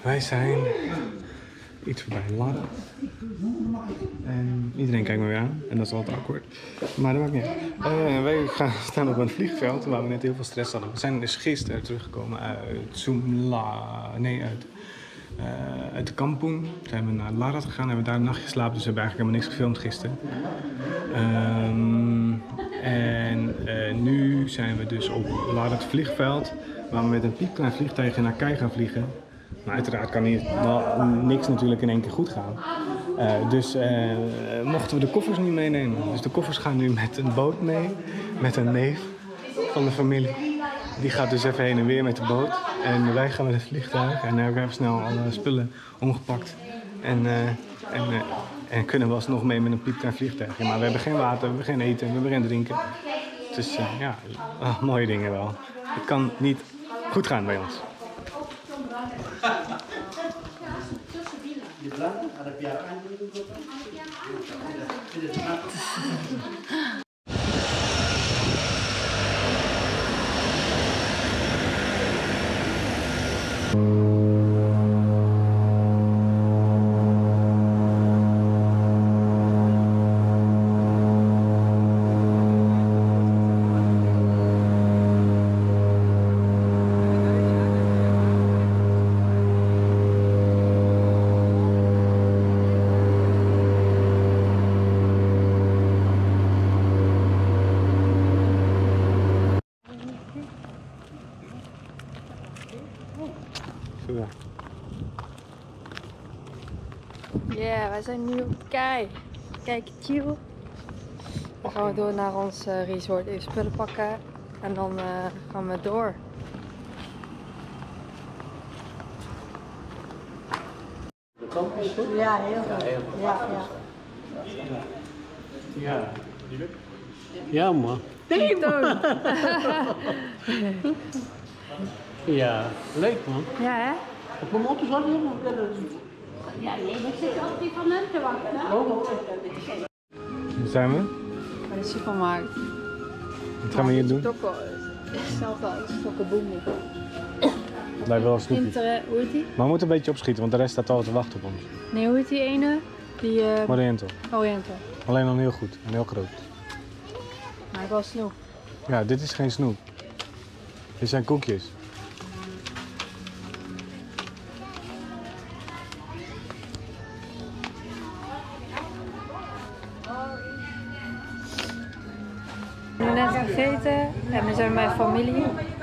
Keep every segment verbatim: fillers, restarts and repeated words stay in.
Wij zijn iets voorbij Larra. En iedereen kijkt me weer aan. En dat is altijd awkward. Maar dat maakt niet uit. Uh, wij gaan staan op een vliegveld waar we net heel veel stress hadden. We zijn dus gisteren teruggekomen uit Sumla. Nee, uit, uh, uit de Kampong. Zijn we naar Larra gegaan. Hebben we daar een nachtje geslapen. Dus we hebben eigenlijk helemaal niks gefilmd gisteren. Um, en uh, nu zijn we dus op Larra het vliegveld. Waar we met een piepklein vliegtuigje naar Kei gaan vliegen. Maar uiteraard kan hier wel niks natuurlijk in één keer goed gaan. Uh, dus uh, mochten we de koffers niet meenemen. Dus de koffers gaan nu met een boot mee. Met een neef van de familie. Die gaat dus even heen en weer met de boot. En wij gaan met het vliegtuig. En dan hebben we even snel alle spullen omgepakt. En, uh, en, uh, en kunnen we alsnog mee met een piepklein vliegtuigje. Maar we hebben geen water, we hebben geen eten, we hebben geen drinken. Dus uh, ja, oh, mooie dingen wel. Het kan niet goed gaan bij ons. Ja, yeah, wij zijn nu op Kei. Kijk, chill. Dan gaan we door naar ons uh, resort, even spullen pakken en dan uh, gaan we door. De kamp is goed? Ja, heel goed. Ja, ja. Ja. Ja, man. Nee, man. Ja, leuk man. Ja, hè? Op mijn motor zat helemaal. Ja, nee, ik zit altijd van hem te wachten. Waar zijn we? Bij de supermarkt. Wat gaan we hier doen? Tokko. Hetzelfde als Tokkoboom. Lijkt wel een snoepje. Inter, hoe heet die? Maar we moeten een beetje opschieten, want de rest staat al te wachten op ons. Nee, hoe heet die ene? Die uh... Moriento. Oriental. Alleen dan heel goed en heel groot. Maar ik wil snoep. Ja, dit is geen snoep. Dit zijn koekjes. We hebben net gegeten en we zijn met mijn familie.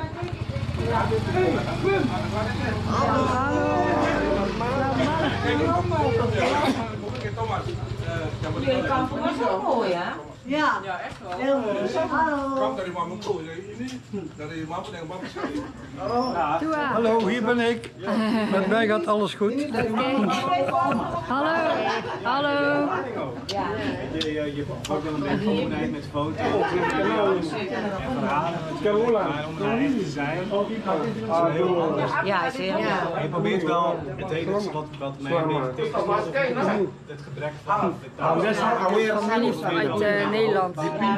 Hallo. Hallo. Jullie kan voor ons ook mooi, hè? Ja. Ja, echt wel. Heel goed. Hallo. Kom dari mama toe, ini dari mama dan mama sendiri. Doe aan. Hallo, hier ben ik. Met mij gaat alles goed. Okay. Hallo. Hallo. Ja. Je, je, je wordt dan een beetje voorbereid met foto's en verhalen. Maar om daar echt te zijn, is heel anders. Ja, zeker. Ja. Je probeert wel het enige wat, wat mij een beetje tegen is het gebrek van vertaal. Familie uit uh, Nederland.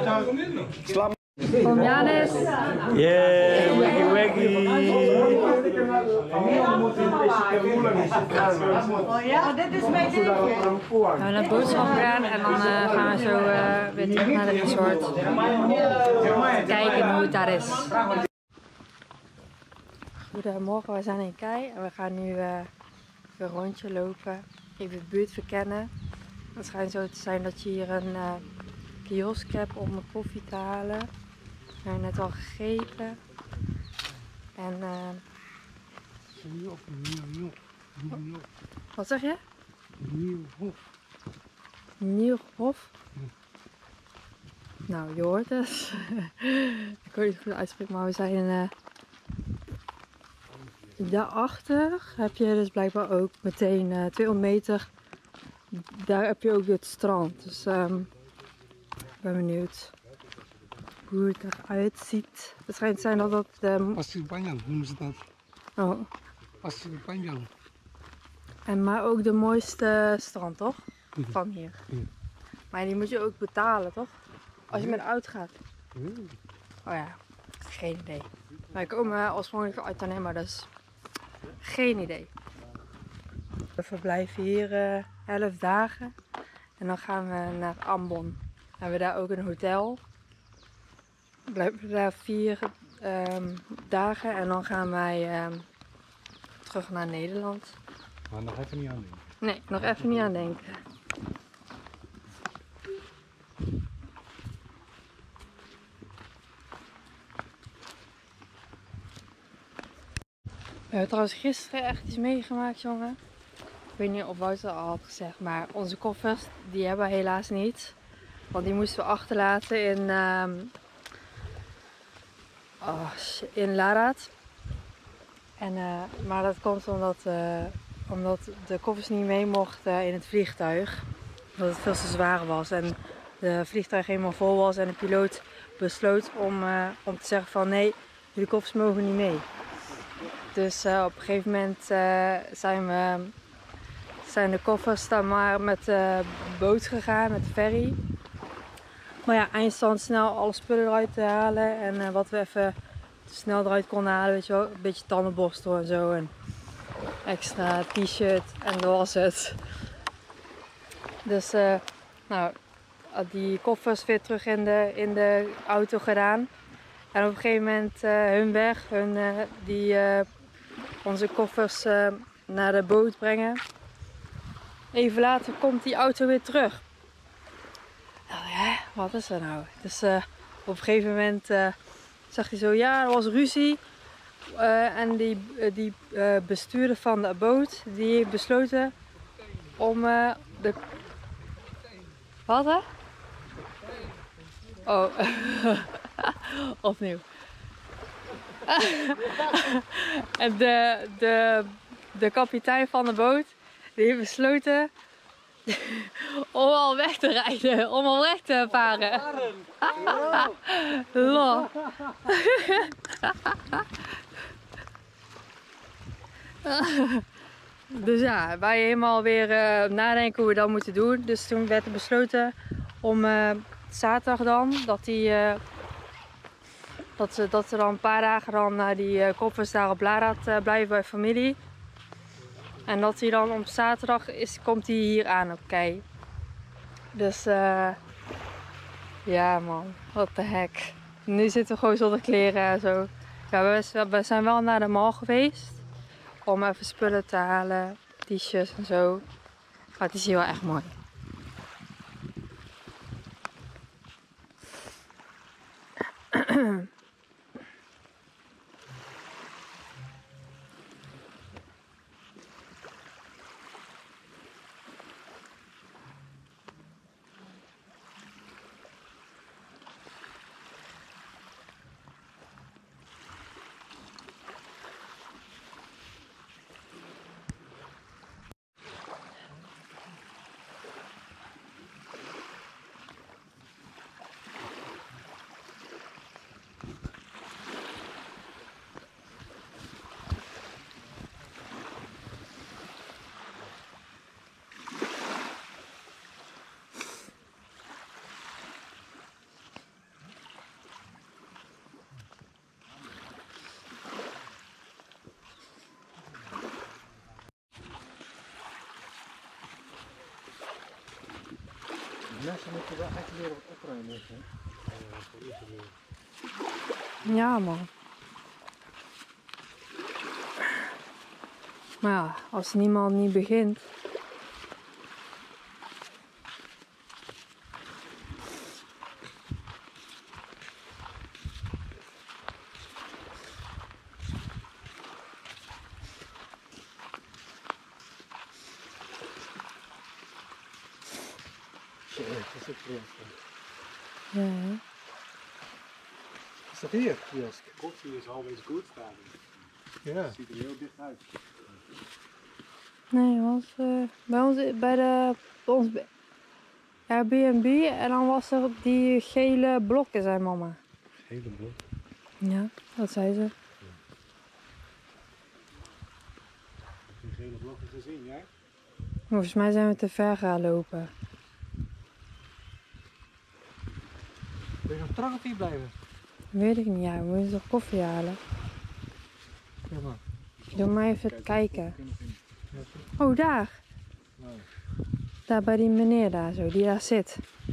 Kom Janis. Yeah, wiggy wiggy. Oh ja, dit is mijn dingetje. We hebben een boodschap gedaan en dan uh, gaan we zo uh, weer terug naar de resort. Kijken hoe het daar is. Goedemorgen, we zijn in Kei en we gaan nu uh, een rondje lopen. Even de buurt verkennen. Het schijnt zo te zijn dat je hier een uh, kiosk hebt om een koffie te halen. We hebben net al gegeten. En uh, wat zeg je? Nieuwhof. Nieuwhof? Nou, je hoort het. Ik weet niet goed uitspreken, maar we zijn uh, daarachter heb je dus blijkbaar ook meteen uh, tweehonderd meter. Daar heb je ook het strand. Dus um, ik ben benieuwd hoe het eruit ziet. Het schijnt zijn dat dat de... Pasir Panjang noemen ze dat. Oh. Pasir Panjang. En maar ook de mooiste strand, toch? Van hier. Maar die moet je ook betalen, toch? Als je met de auto gaat. Oh ja, geen idee. Wij komen oorspronkelijk uit Tanema, dus geen idee. verblijven hier uh, elf dagen. En dan gaan we naar Ambon. We hebben daar ook een hotel. We blijven daar vier um, dagen en dan gaan wij um, terug naar Nederland. Maar nog even niet aan denken. Nee, nog even niet aan denken. We hebben trouwens gisteren echt iets meegemaakt, jongen. Ik weet niet of Wouter al had gezegd, maar onze koffers, die hebben we helaas niet. Want die moesten we achterlaten in, um, oh, in Laraat. En, uh, maar dat komt omdat, uh, omdat de koffers niet mee mochten in het vliegtuig. Omdat het veel te zwaar was en de vliegtuig helemaal vol was. En de piloot besloot om, uh, om te zeggen van nee, jullie koffers mogen niet mee. Dus uh, op een gegeven moment uh, zijn, we, zijn de koffers dan maar met de boot gegaan, met de ferry. Maar ja, eindstand snel alle spullen eruit te halen. En uh, wat we even snel eruit konden halen, weet je wel. Een beetje tandenborstel en zo. En extra t-shirt en dat was het. Dus uh, nou, die koffers weer terug in de, in de auto gedaan. En op een gegeven moment uh, hun weg, hun, uh, die uh, onze koffers uh, naar de boot brengen. Even later komt die auto weer terug. Nou, hè, wat is er nou? Dus uh, op een gegeven moment uh, zag hij zo, ja, er was ruzie. Uh, en die, uh, die uh, bestuurder van de boot, die heeft besloten om uh, de... Wat hè? Oh, opnieuw. En de, de, de kapitein van de boot, die heeft besloten om al weg te rijden, om al weg te varen. Lol. Dus ja, wij helemaal weer uh, nadenken hoe we dat moeten doen. Dus toen werd er besloten om uh, zaterdag dan, dat die... Uh, Dat ze, dat ze dan een paar dagen dan naar die uh, koffers daar op Laraat uh, blijven bij familie. En dat hij dan op zaterdag is, komt hij hier aan op Kei. Dus uh, ja man, wat de heck. Nu zitten we gewoon zonder kleren en zo. Ja, we, we zijn wel naar de mall geweest. Om even spullen te halen, t-shirts en zo. Maar het is hier wel echt mooi. Mensen moeten wel echt weer wat opruimen. Hè? Ja man. Maar ja, als niemand niet begint. Dat is het kiosk. Ja, hè? Is dat hier, kiosk? Koffie is always good staan. Ja. Het ziet er heel dicht uit. Nee, was, uh, bij ons bij de bij ons Airbnb en dan was er die gele blokken, zei mama. Hele blok. Ja, dat zei ze. Heb je die gele blokken gezien, jij? Volgens mij zijn we te ver gaan lopen. Wil je nog terug of hier blijven? Weet ik niet, ja, we moeten toch koffie halen. Ja, maar. Doe maar even kijken. Ja, Oh, daar. Daar bij die meneer daar zo, die daar zit.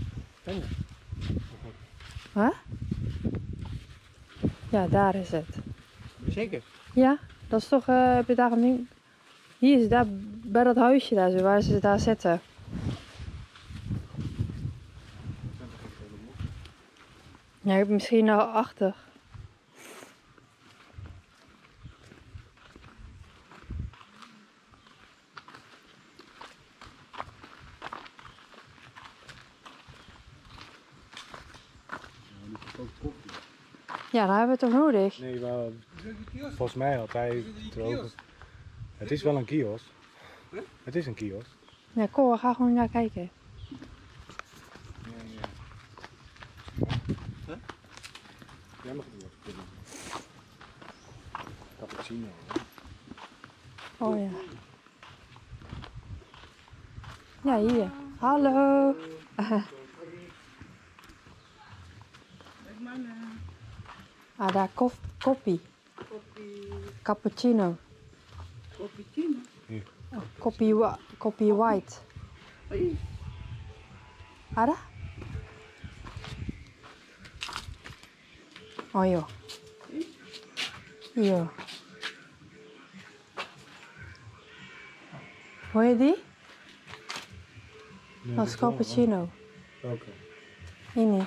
Wat? Ja, daar is het. Zeker? Ja, dat is toch, uh, heb je daar een ding? Hier is daar, bij dat huisje daar zo, waar ze daar zitten. Ja, ik heb misschien nou achter. Ja, daar hebben we het toch nodig? Nee, maar volgens mij had hij het erover. Het is wel een kiosk. Het is een kiosk. Ja, kom, we gaan gewoon naar kijken. Ja, ja. Jij mag het woord. Cappuccino. Oh ja. Ja, hier. Hallo. Ah, daar kof, koppie. Cappuccino. Cappuccino? Oh, koppie, wa- koppie white. Ada? Oh joh. Joh. Hoor je die? Nee, Dat is cappuccino. Welke? Ini.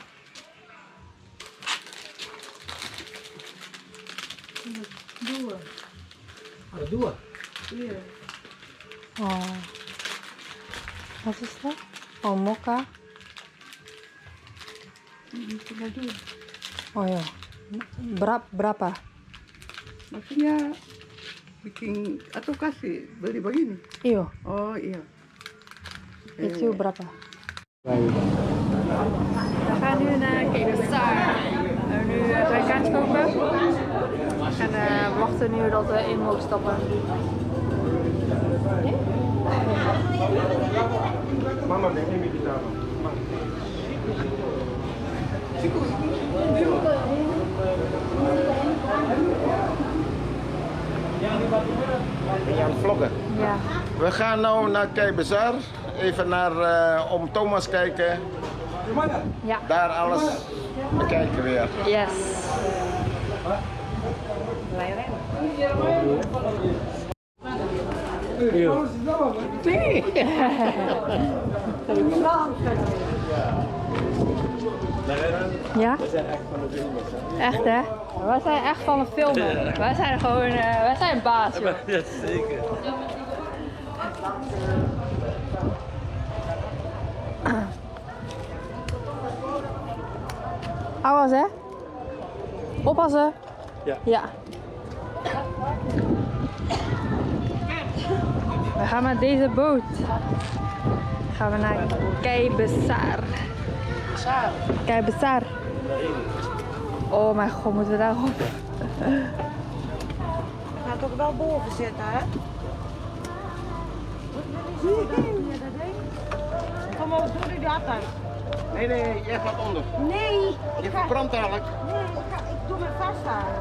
Ada dua? Oh. Wat is dat? Oh, mocha. Oh ja. Berapa? Berapa? Maksudnya bikin atau kasih beli begini? Iyo. Oh iya. Itu berapa? Wij We gaan nu naar Kebesaar. We hebben nu uh, twee kaartjes kopen. En uh, we wachten nu dat we in mogen stappen. Mama, denk ik niet aan. Ben je aan het vloggen? Ja. We gaan nu naar Kei Bazaar. Even naar uh, Oom Thomas kijken. Ja. Daar alles bekijken weer. Yes. Ja? We zijn echt van de filmen. Echt hè? Wij zijn echt van het filmen. Wij zijn gewoon, uh, wij zijn baas joh. Ja, zeker. Awas hè? Oppassen. Ja. Ja. We gaan met deze boot. Gaan we naar Kei Bazaar. Kei Bazaar. Oh mijn god, moeten we daarop? We gaan toch wel boven zitten, hè? Kom maar, doe die dat dan. Nee, nee, jij gaat onder. Nee, Je ik ga... verbrandt eigenlijk. Nee, ik, ga... ik doe me vasthouden.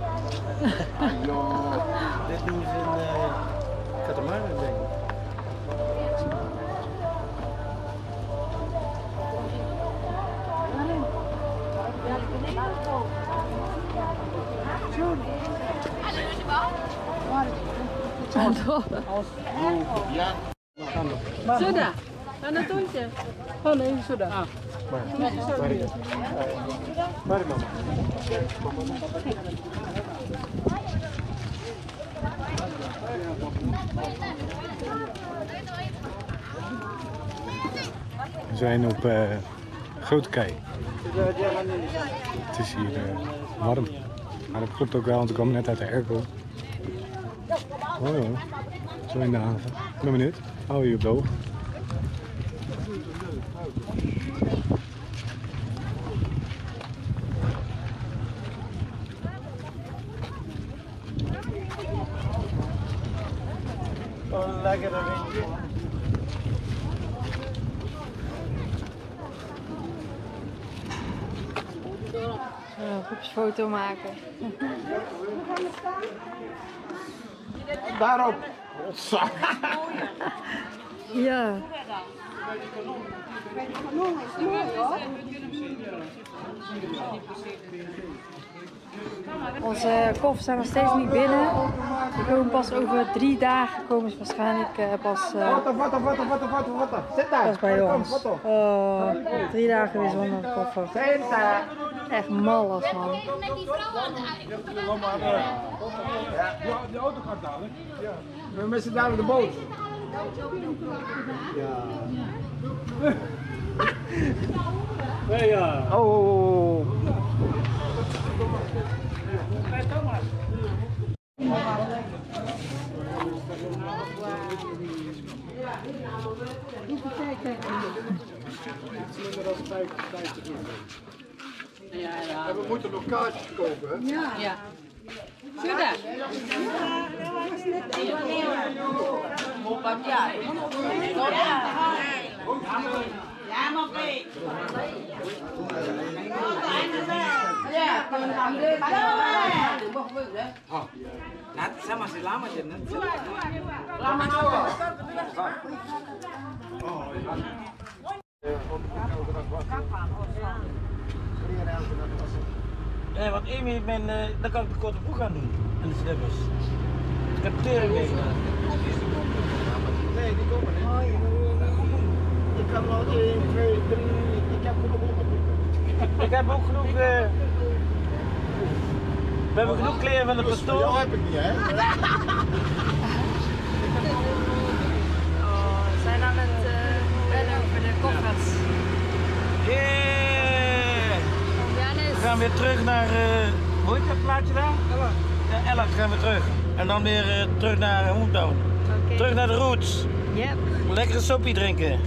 Ayo. Dit doen ze in uh, Catamaran, denk ik. Ja. Sudah? Mana tuntje? Oh nee, sudah. Ah. Mari. Mari mama. We zijn op uh, Grote Kei. Het is hier uh, warm. Maar dat klopt ook wel, want ik kwam net uit de airco. Oh, oh. Zo in de haven. Ik ben benieuwd. Hou je op de hoogte. Oh, lekker een windje. Een groepsfoto maken. Daarop. Rotzaak. Ja. Onze koffers zijn nog steeds niet binnen. We komen pas over drie dagen, komen ze waarschijnlijk uh, pas, uh, Foto, foto, foto, foto, foto, foto. Zet daar. pas bij ons. Foto. Oh, drie dagen weer zonder koffer. Zet daar. Echt mallas, man. Met die vrouw aan de Ja, de auto gaat dadelijk. Ja. We missen dadelijk de boot. Nee, ja. Oh, oh, oh. En we moeten nog kaartjes kopen, hè? Ja. Ja. Sudah. Nanti saya masih lama jadi nanti. Nee, want Amy, mijn, uh, dan kan ik de korte broek aan doen. En de slippers. Ik heb tering mee. Nee, die komen niet. Ik kan wel één, twee, drie. Ik heb genoeg onderbroeken. Ik heb ook genoeg. Uh, we hebben genoeg kleren van de Dus voor jou pastoor. heb ik niet, hè? Oh, we zijn aan het uh, bellen over de koffers. Yeah. We gaan weer terug naar, uh, hoe heet dat plaatje daar? Ella. Ja, Ella gaan we terug. En dan weer uh, terug naar uh, Hometown. Okay. Terug naar de roots. Yep. Lekkere soppie drinken.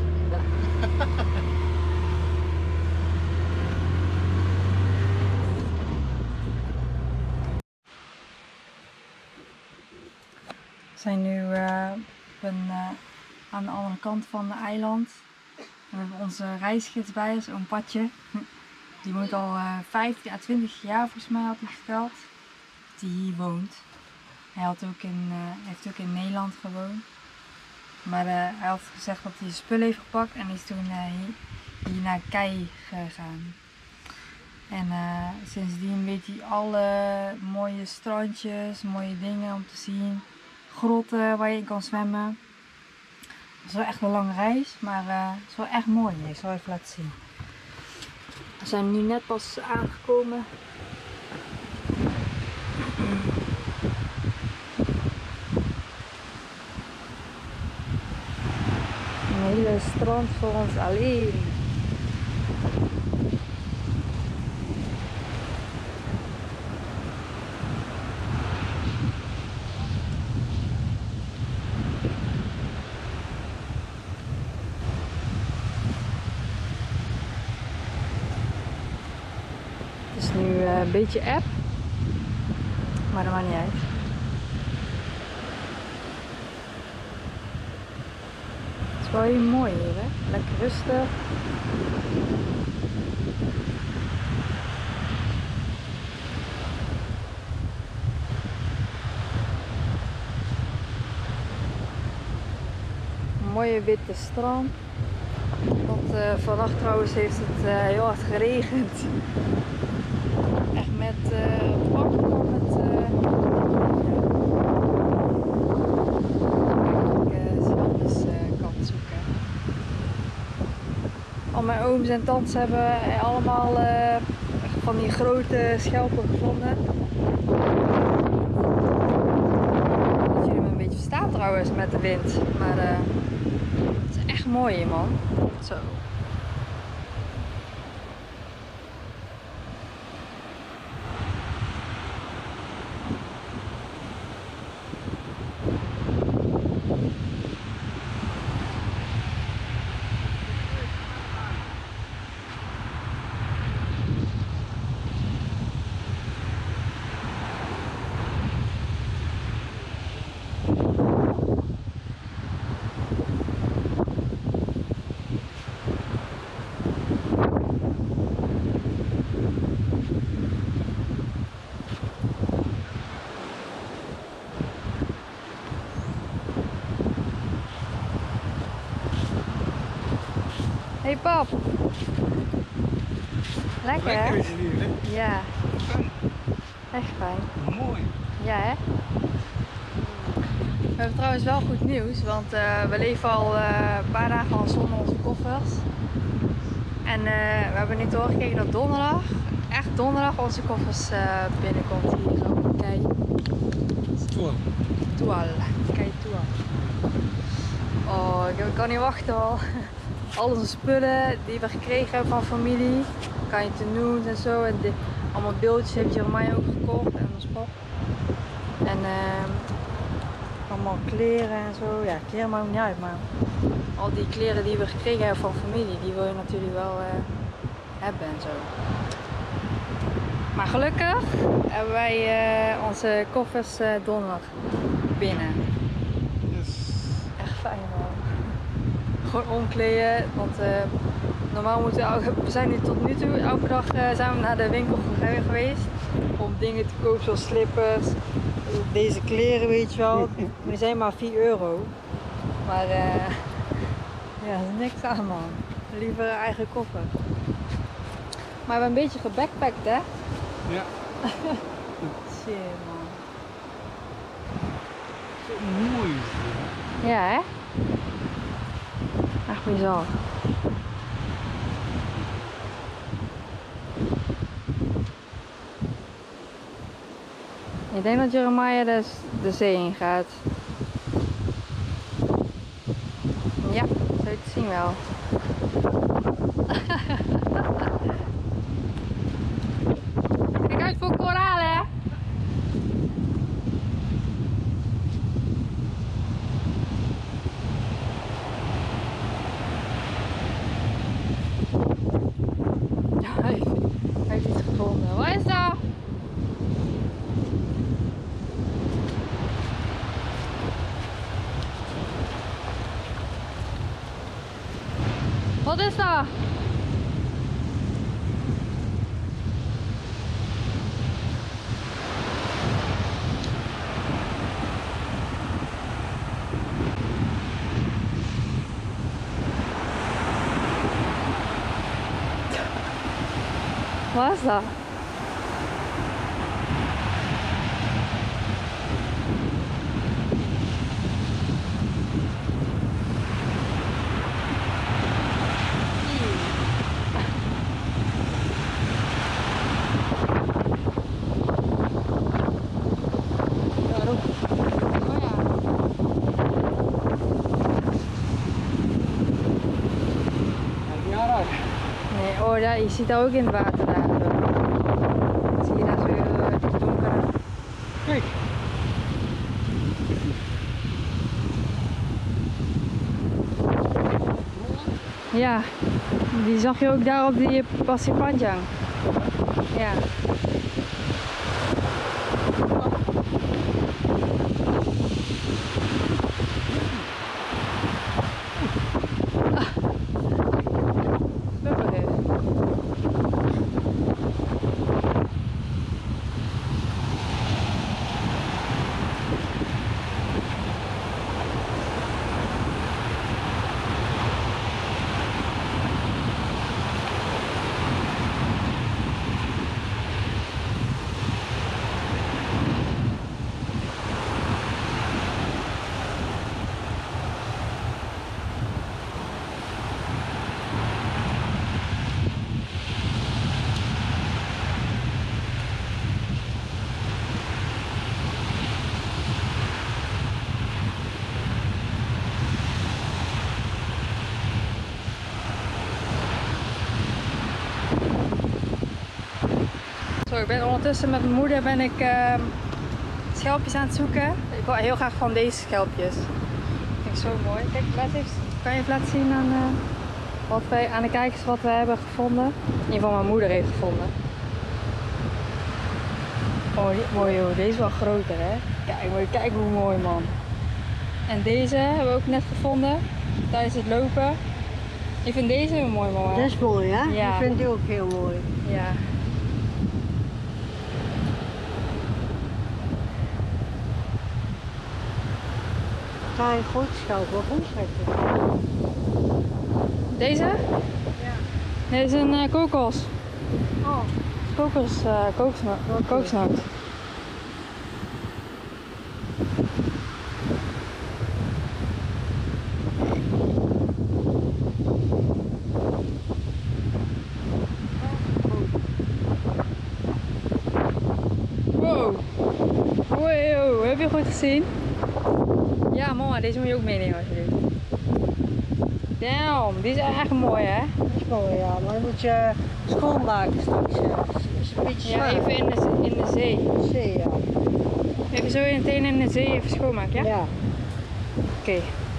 We zijn nu uh, op een, uh, aan de andere kant van het eiland. We hebben onze reisgids bij ons, oom Patje. Die woont al uh, vijftien à twintig jaar volgens mij, had hij verteld, dat hij hier woont. Hij had ook in, uh, heeft ook in Nederland gewoond. Maar uh, hij had gezegd dat hij zijn spullen heeft gepakt en is toen uh, hier, hier naar Kei gegaan. En uh, sindsdien weet hij alle mooie strandjes, mooie dingen om te zien. Grotten waar je in kan zwemmen. Het is wel echt een lange reis, maar uh, het is wel echt mooi. Ik zal even laten zien. We zijn nu net pas aangekomen. Een hele strand voor ons alleen. Het is nu uh, een beetje app, maar dat maakt niet uit. Het is wel heel mooi hier, hè? Lekker rustig. Een mooie witte strand. Want uh, vannacht trouwens heeft het uh, heel hard geregend. Echt met uh, pak kwam het. Uh, ik uh, zwemmes uh, kan zoeken. Al mijn ooms en tantes hebben uh, allemaal uh, van die grote schelpen gevonden. Dat jullie me een beetje verstaan trouwens met de wind. Maar uh, het is echt mooi hier, man. Zo. Hey pap. Lekker hè? Lekker is het hier, hè? Ja. Echt fijn. Mooi. Ja hè? We hebben trouwens wel goed nieuws, want uh, we leven al uh, een paar dagen al zonder onze koffers. En uh, we hebben nu doorgekregen dat donderdag, echt donderdag, onze koffers uh, binnenkomt hier zo. Kijk. Toal. Toal. Kijk, toal. Oh, ik kan niet wachten al. Al onze spullen die we gekregen hebben van familie. Kan je te doen en zo. En de, allemaal beeldjes heeft Jeremiah ook gekocht en ons pap. En uh, allemaal kleren en zo. Ja, kleren maakt niet uit, maar al die kleren die we gekregen hebben van familie, die wil je natuurlijk wel uh, hebben en zo. Maar gelukkig hebben wij uh, onze koffers uh, donderdag binnen. Yes. Echt fijn man. Gewoon omkleden, want uh, normaal moeten we, we zijn nu tot nu toe, elke dag uh, zijn we naar de winkel geweest om dingen te kopen zoals slippers, deze kleren weet je wel, die zijn maar vier euro. Maar uh, ja, er is niks aan man, liever een eigen koffer. Maar we hebben een beetje gebackpackt hè? Ja. Shit man. Zo mooi is het. Ja hè? Echt bizar. Ik denk dat Jeremiah de, de zee in gaat. Ja, zo te zien wel. Kijk uit voor koralen hè! Hij heeft, hij heeft iets gevonden. Wat is dat? Wat is dat? Wat is dat? Nee, oh ja, je ziet dat ook in het water daar. Zie je daar zo uh, die donkere. Kijk. Ja, die zag je ook daar op die Pasir Panjang. Ja. Zo, ik ben ondertussen met mijn moeder ben ik uh, schelpjes aan het zoeken. Ik wil heel graag van deze schelpjes. Dat vind ik zo mooi. Kijk, laat even, kan je even laten zien aan, uh, wat wij, aan de kijkers wat we hebben gevonden. In ieder geval mijn moeder heeft gevonden. Oh, die, mooi joh. Deze is wel groter hè. Kijk, moet je kijken hoe mooi man. En deze hebben we ook net gevonden tijdens het lopen. Ik vind deze heel mooi mama. Dat is mooi hè? Ja. Ik vind die ook heel mooi. Ja. klein groot schelp, wel goed trekken. Deze? Ja. Dit is een uh, kokos. Oh. Kokos, uh, kokosnoot. kokosnoot. Wow. Wow, heb je goed gezien? Ja, mooi. Deze moet je ook meenemen als je doet. Damn, die is echt mooi, hè? Dat is mooi, ja. Maar dan moet je schoonmaken straks. Ja. Is een beetje Ja, zwaar. even in de, in de zee. Zee, ja. Even zo meteen in de zee even schoonmaken, ja? Ja. Oké. Okay.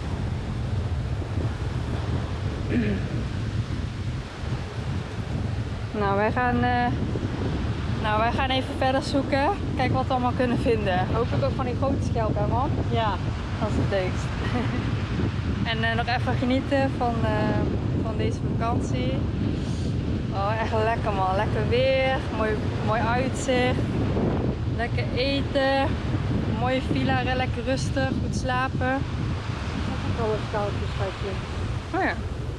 Nou, wij gaan, uh, nou, wij gaan even verder zoeken. Kijken wat we allemaal kunnen vinden. Hopelijk ook van die grote schelpen, hè, man? Ja. Dat is het leukst. En uh, nog even genieten van, uh, van deze vakantie. Oh, echt lekker, man. Lekker weer, mooi, mooi uitzicht. Lekker eten. Mooie villa, lekker rustig, goed slapen. Dat is ook wel een koudje, schatje. Oh ja.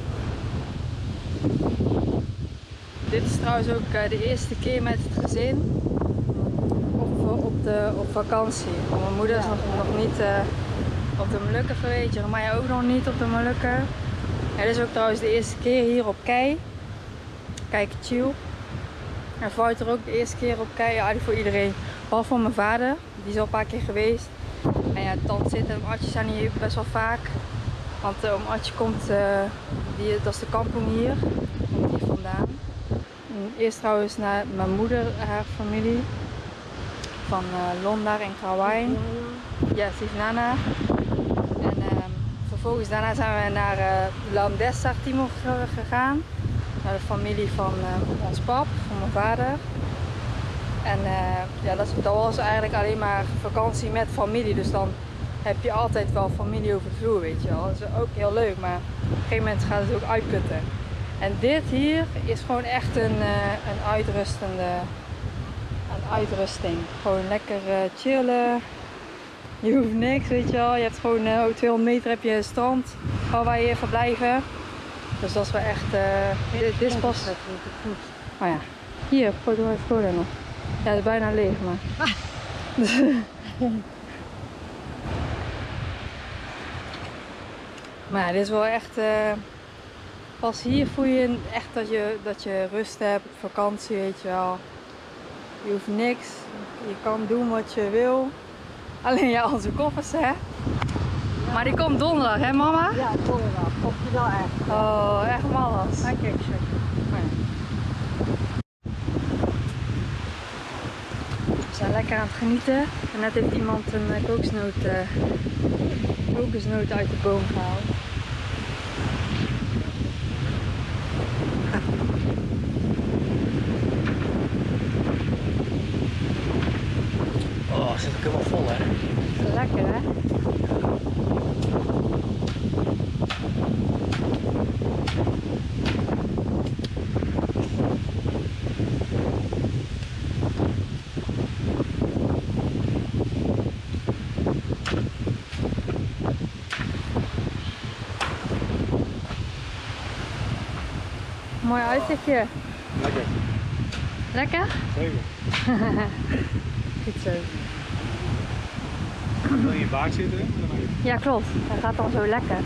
Dit is trouwens ook uh, de eerste keer met het gezin op, op, de, op vakantie. Mijn moeder is Ja, nog, ja. nog niet uh, op de Molukken geweest, Jeremiah ook nog niet op de Molukken. Ja, dit is ook trouwens de eerste keer hier op Kei. Kijk, chill. En Wouter ook de eerste keer op Kei. Ja, die voor iedereen. Behalve voor mijn vader, die is al een paar keer geweest. En ja, tante Zit en Atje zijn hier best wel vaak. Want uh, om Atje komt, uh, die, dat is de kampong hier, komt hier vandaan. En eerst trouwens naar mijn moeder, haar familie. Van uh, Londar en Krawain. Ja, Tivnana. En uh, vervolgens daarna zijn we naar uh, Lamdessa Timor gegaan. Naar de familie van uh, ons pap, van mijn vader. En uh, ja, dat, dat was eigenlijk alleen maar vakantie met familie. Dus dan heb je altijd wel familie over de vloer, weet je wel. Dat is ook heel leuk, maar op een gegeven moment gaat het ook uitputten. En dit hier is gewoon echt een, uh, een uitrustende, een uitrusting. Gewoon lekker uh, chillen. Je hoeft niks, weet je wel. Je hebt gewoon uh, tweehonderd meter heb je een strand waar je verblijven. Dus dat is wel echt, uh, dit, dit is pas... Oh ja, hier, foto even foto nog. Ja, het is bijna leeg, maar... Maar ja, dit is wel echt... Uh, pas hier voel je echt dat je, dat je rust hebt, vakantie, weet je wel. Je hoeft niks, je kan doen wat je wil. Alleen ja, onze koffers, hè. Maar die komt donderdag, hè mama? Ja, donderdag. Komt die wel echt. Oh, echt mallas. Ja, kijk, zeg. We zijn lekker aan het genieten. En net heeft iemand een uh, kokosnoot, uh, kokosnoot uit de boom gehaald. Oh, zit ook helemaal vol, hè? Lekker, hè? Mooi uitzichtje. Lekker. Lekker? Zeker. Goed zo. Wil je in je baard zitten? Ja, klopt. Dat gaat dan zo lekker.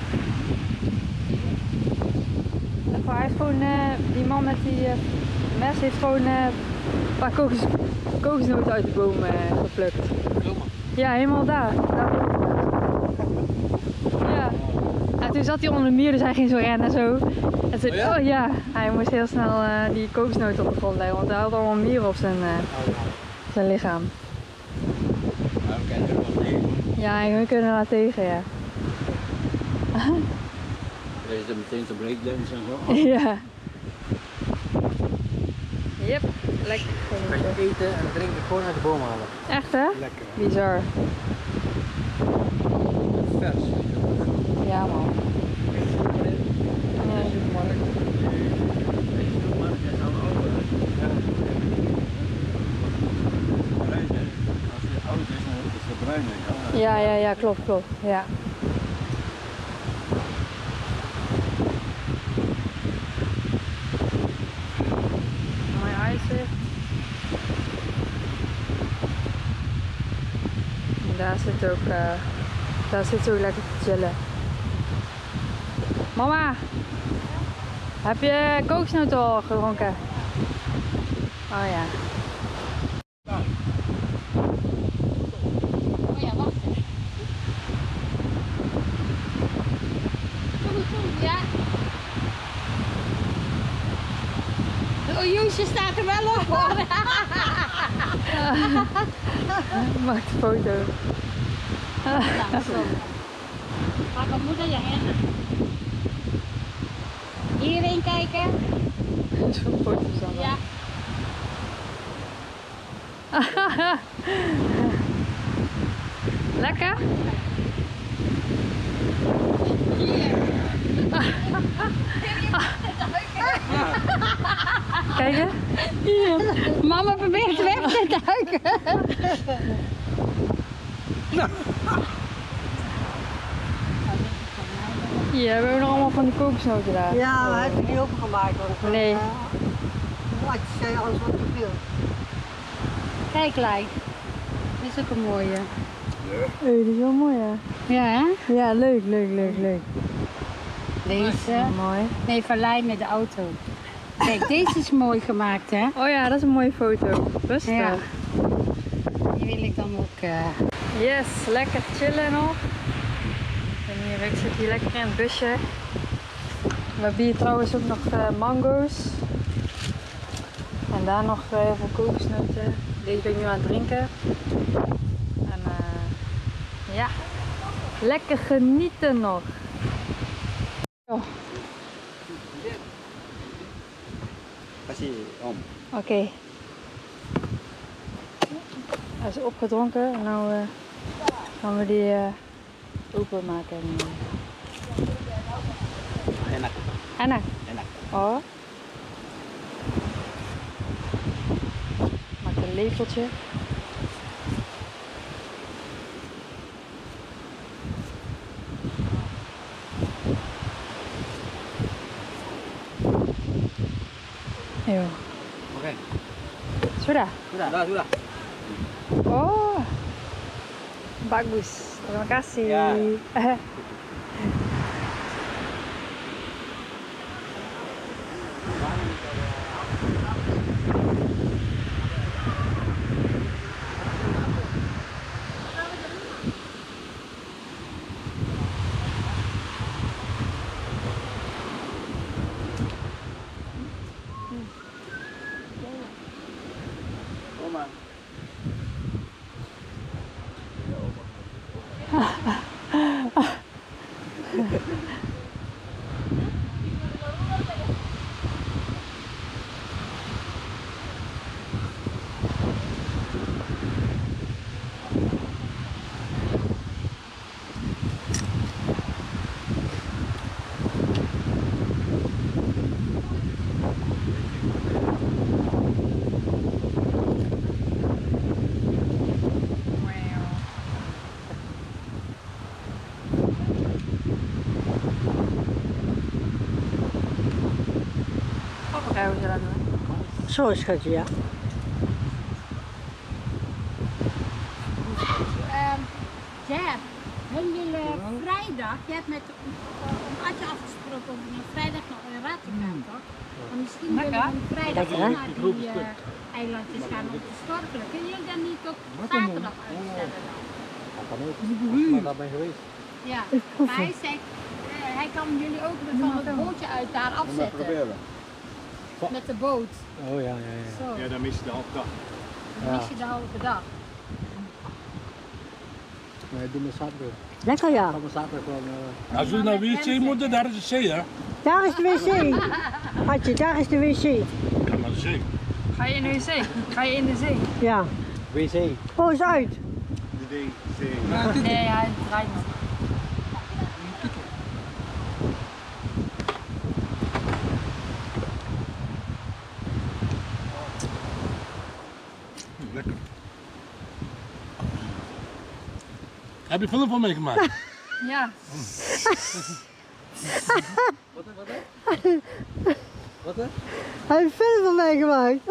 Hij heeft gewoon, uh, die man met die uh, mes heeft gewoon uh, een paar kokos, kokosnoten uit de boom uh, geplukt. Ja, helemaal daar. daar. Ja. En toen zat hij onder de muur, dus hij ging zo rennen zo. En toen, oh, ja? oh ja, hij moest heel snel uh, die kokosnoten op de grond leggen, want hij had allemaal mieren op zijn, uh, zijn lichaam. Ja, en we kunnen daar tegen, ja. Er is er meteen te breakdance en zo. Ja. Yep, lekker. Kan je eten en drinken gewoon uit de boom halen. Echt hè? Lekker. Bizar. Vers. Ja man. Ja. Ja, ja, ja, klopt, klopt. Ja. zit ook, uh, daar zit ze ook lekker te chillen. Mama, heb je kokosnoten al gedronken? Oh ja. Oh ja, wacht even. Kom maar toe, ja. Oh, Joesje staat er wel op hoor. Maak een foto. Nou, zo. Waar komt moeder je heen? Hierheen kijken. Zo'n foto's dan. Ja. Lekker? Hier. Kijk eens. Hier. Mama probeert weg te duiken. Hier hebben we nog allemaal van die kokosnoten daar. Ja, we hebben die opengemaakt. Want, Nee. Uh, wat je zei, anders wat te veel. Kijk, Lai. Dit is ook een mooie. Hey, dit is wel mooi hè? Ja, hè? Ja, leuk, leuk, leuk, leuk. Deze. Mooi. Nee, van Lai met de auto. Kijk, deze is mooi gemaakt, hè? Oh ja, dat is een mooie foto. Rustig. Ja. Die wil ik dan ook... Uh... Yes, lekker chillen nog. En hier, ik zit hier lekker in het busje. We hebben hier trouwens ook nog uh, mango's. En daar nog uh, heel veel kokosnoten. Deze ben ik nu aan het drinken. En uh, ja, lekker genieten nog. Oh. Oké. Okay. Hij is opgedronken en nu uh, gaan we die uh, openmaken. Enak. Enak? Enak. Oh. Maak een lepeltje. Yo. Oke. Sudah? Sudah, sudah, sudah. Oh. Bagus. Terima kasih. Ya. Oma. Hoe ze dat doen? Zo schatje, ja. Um, Jeff, hun willen vrijdag, je hebt met een Adje afgesproken om vrijdag naar Euratie te gaan, toch? Maar misschien willen we vrijdag Lekker, naar die uh, eilandjes gaan om te snorkelen. Kun je dan niet op zaterdag uitstellen dan? Kan ook. Maar daar ben je geweest. Ja, maar hij zegt, uh, hij kan jullie ook van het bootje uit daar afzetten. Met de boot. Oh ja, ja, ja. Zo. Ja, dan mis je de halve dag. Dan mis je de halve dag. Nee, doe maar zaterdag. Lekker ja. Gaan we zaterdag gewoon... Uh... Als we naar W C moeten, daar is de zee, hè? Daar is de wc. Hartje, daar is de wc. Ja, maar de zee. Ga je in de zee? Ga je in de zee? Ja. W C. Oh, is uit. De zee. Nee, hij draait nog. Lekker. Heb je film van meegemaakt? Ja. Wat hè, wat hè? Wat hè? Hij heeft film van mij gemaakt.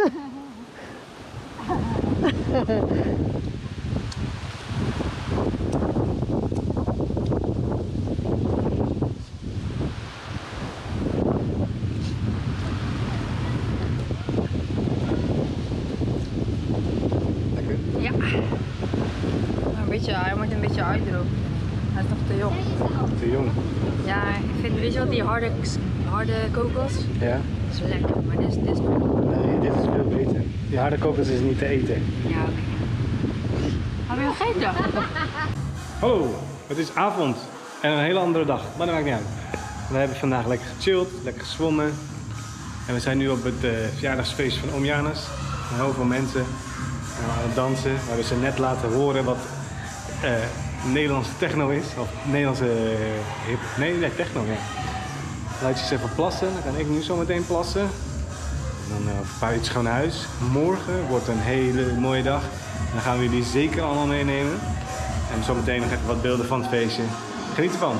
beetje, hij moet een beetje uitdrogen. Hij is nog te jong. Te jong. Ja, ik vind, weet je wat, die harde, harde kokos? Ja. Dat is lekker, maar dit is, dit is nog... Nee, dit is veel beter. Die harde kokos is niet te eten. Ja, oké. Heb je gegeten? Hallo, het is avond en een hele andere dag, maar dat maakt niet uit. We hebben vandaag lekker gechilled, lekker gezwommen. En we zijn nu op het uh, verjaardagsfeest van Oom Janus. Heel veel mensen aan het dansen. We hebben ze net laten horen wat uh, Nederlandse techno is. Of Nederlandse uh, hip... Nee, nee, techno, ja. Laat je eens even plassen. Dan kan ik nu zo meteen plassen. En dan uh, een paar uurtjes gewoon naar huis. Morgen wordt een hele mooie dag. En dan gaan we jullie zeker allemaal meenemen. En zometeen nog even wat beelden van het feestje. Geniet ervan!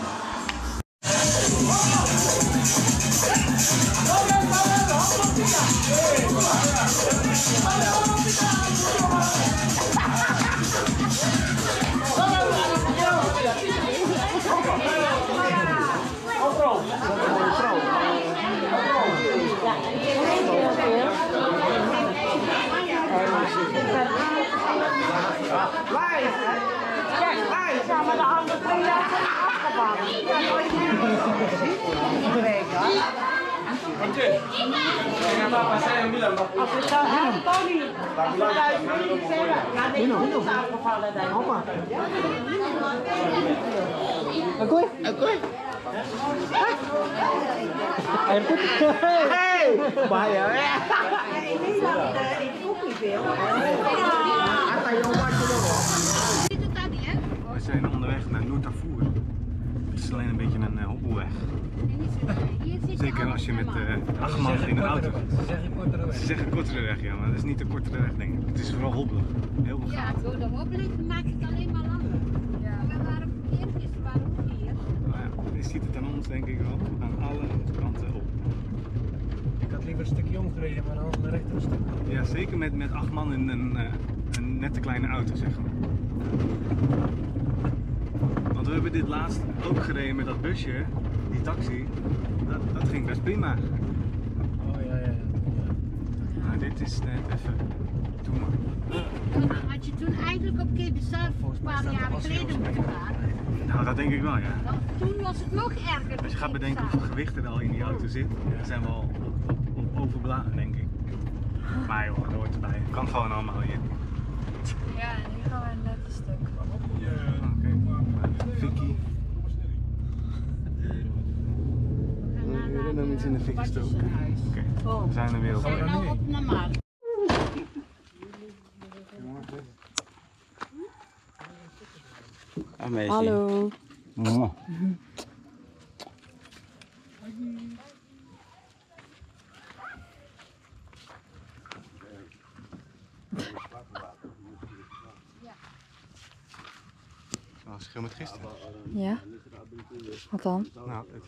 Ja, maar de andere twee jaar zijn afgevallen. Ja, nooit meer. Als ik dan heb, Tony. Als ik thuis niet zeggen. Ja, nee, dat is afgevallen dan. Hoppa. Oké, oké. Hey! Bahaya. In Nederland eet ik ook niet veel. We zijn onderweg naar Noordervoer. Het is alleen een beetje een uh, hobbelweg. Zeker als je met uh, acht man in een auto. Ze zeggen kortere weg. Ze zeggen kortere weg, ja, maar dat is niet de kortere weg, denk ik. Het is vooral hobbelen. Heel veel Ja, gaten. door de hobbeling maakt het alleen maar langer. Ja. We waren eerst waren ook hier. Maar ja, je ziet het aan ons, denk ik wel. We gaan alle kanten op. Ik had liever een stukje omgereden, maar dan een rechter stuk. Ja, zeker met, met acht man in een, uh, een nette kleine auto, zeg maar. Want we hebben dit laatst ook gereden met dat busje, die taxi. Dat, dat ging best prima. Oh ja, ja, ja. Maar dit is net even... Doe maar. Toen had je toen eigenlijk op Kebesaar een paar jaar geleden moeten gaan. Nou, dat denk ik wel, ja. Dan, toen was het nog erger. Als je gaat bedenken hoeveel gewicht er al in die auto zit, dan zijn we al op, op, op overbeladen, denk ik. Maar joh, dat hoort erbij. Het kan gewoon allemaal hier. Ja, en nu gaan we net een stuk. Oké. Vicky. We We hebben iets in de fik gestoken. Oké, we zijn er weer op. zijn nou op normaal. Hallo. Oh. Zo'n verschil met gisteren. Ja? Wat dan? Nou, het...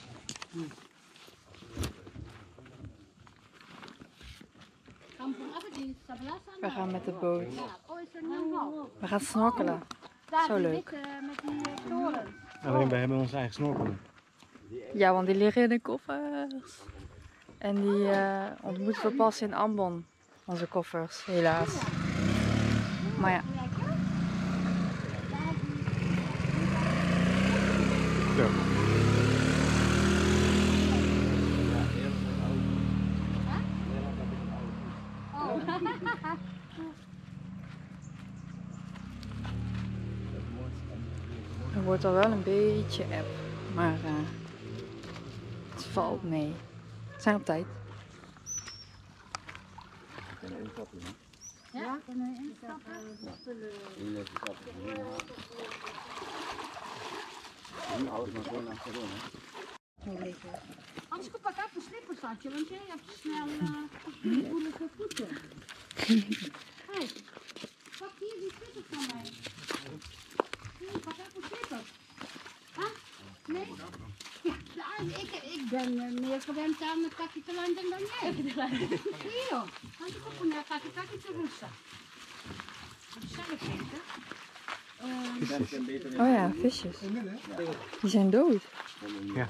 We gaan met de boot. We gaan snorkelen. Zo leuk. Alleen wij hebben onze eigen snorkel. Ja, want die liggen in de koffers. En die uh, ontmoeten we pas in Ambon. Onze koffers, helaas. Maar ja. Zo. Er wordt al wel een beetje app, maar uh, het valt mee. We zijn op tijd. Ja, kunnen we instappen? Anders pak ik even een slipperstadje, want jij hebt snel uh, moeilijke voeten. Hey, pak hier die slipper van mij. Hier, pak even een slipper. Huh? Nee? Ja, nou, ik, ik ben uh, meer gewend aan een kakje te landen dan jij. Hier joh, want ik op een kakje kakje te rusten. Dat is zelf eten. Uh, Oh ja, visjes. Die zijn dood. Ja.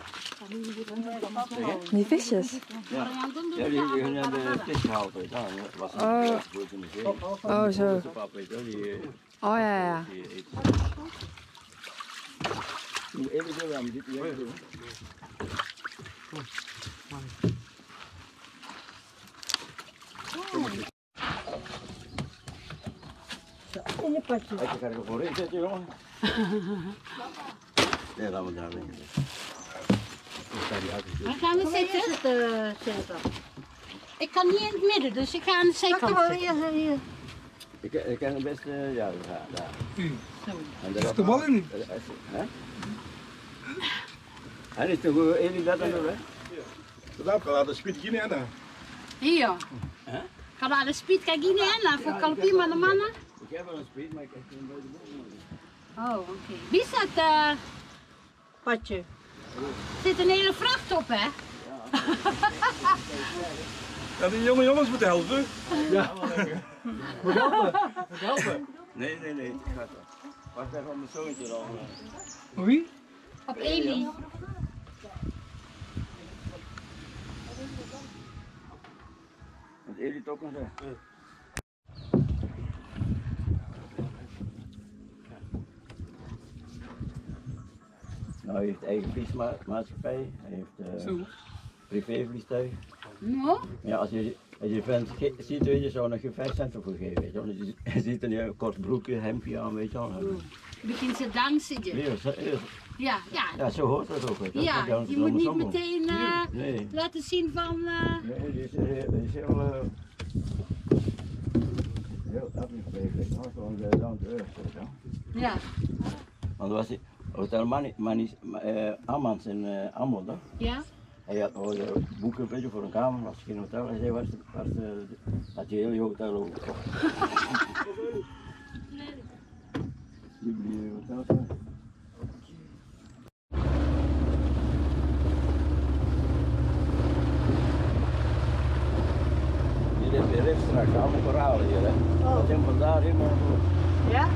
Die visjes. Ja, Ja, die die hebben de vis gehaald. Ja, was Oh. Oh, zo. Die Oh ja, ja. Even zo aan dit weer doen. In je potje. Ik ga er voor in zitten, jongen. Ja, laten we daar liggen. Waar gaan we zitten? zitten? Ik kan niet in het midden, dus ik ga aan de zijkant zitten. Hier, Ik, ik kan het best, uh, ja, daar. daar. En Is de bal niet? Hè? En is toch uh, één dat dan nog, hè? Vandaag kan de speed geen aan. Hier. Ga naar de speed, kijk hier niet aan, voor kalpie maar de mannen. Ik heb wel een speed, maar ik heb geen buiten boven. Oh, oké. Okay. Wie is dat, uh, padje? Er zit een hele vracht op, hè? Ja, die jonge jongens moeten helpen. Ja, wel lekker. Moet helpen. Moet helpen. Nee, nee, nee, het gaat wel. Wacht even op mijn zoontje dan. Wie? Op Eli. Met Eli toch nog zo. Nou, hij heeft eigen vliesmaatschappij, hij heeft uh, privévliegtuig. No? Ja, als je, als je vent ziet, weet je, zou nog geen vijf cent ervoor geven, weet je wel. Je, je ziet er een kort broekje, hemdje aan, weet je wel. Begint ze dansen je. Nee, zo, ja, ja. Ja, zo hoort dat ook, weet je wel. Ja, je, je moet niet meteen uh, nee. laten zien van... Uh... Nee, die is, die is heel... Uh, heel afgevraagd, weet je wel. Gewoon uh, down to earth, weet je wel. Ja. Want was hij, Hotel Manis, Manis, uh, Ammans in uh, Ammel, toch? Ja. Hij had al uh, boeken weet je, voor een kamer, was geen hotel. Hij zei, waar is de, waar is de, had je heel je hotel overgekocht. Jullie hotel zijn. Hier heb je lift straks, allemaal koralen hier, hè. Oh. Dat zijn vandaar helemaal door. Ja? Ja.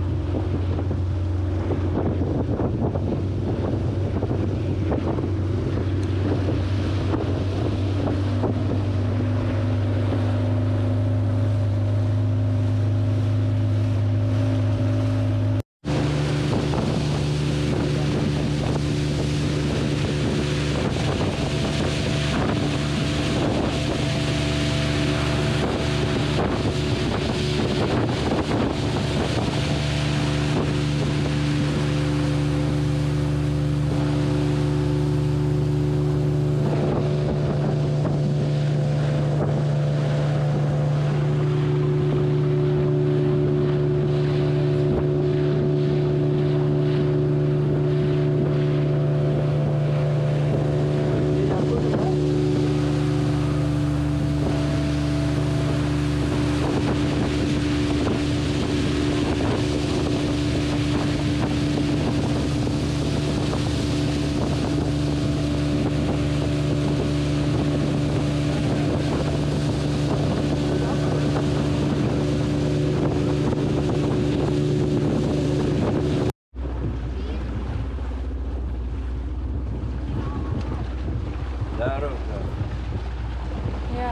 Daar ook. Ja.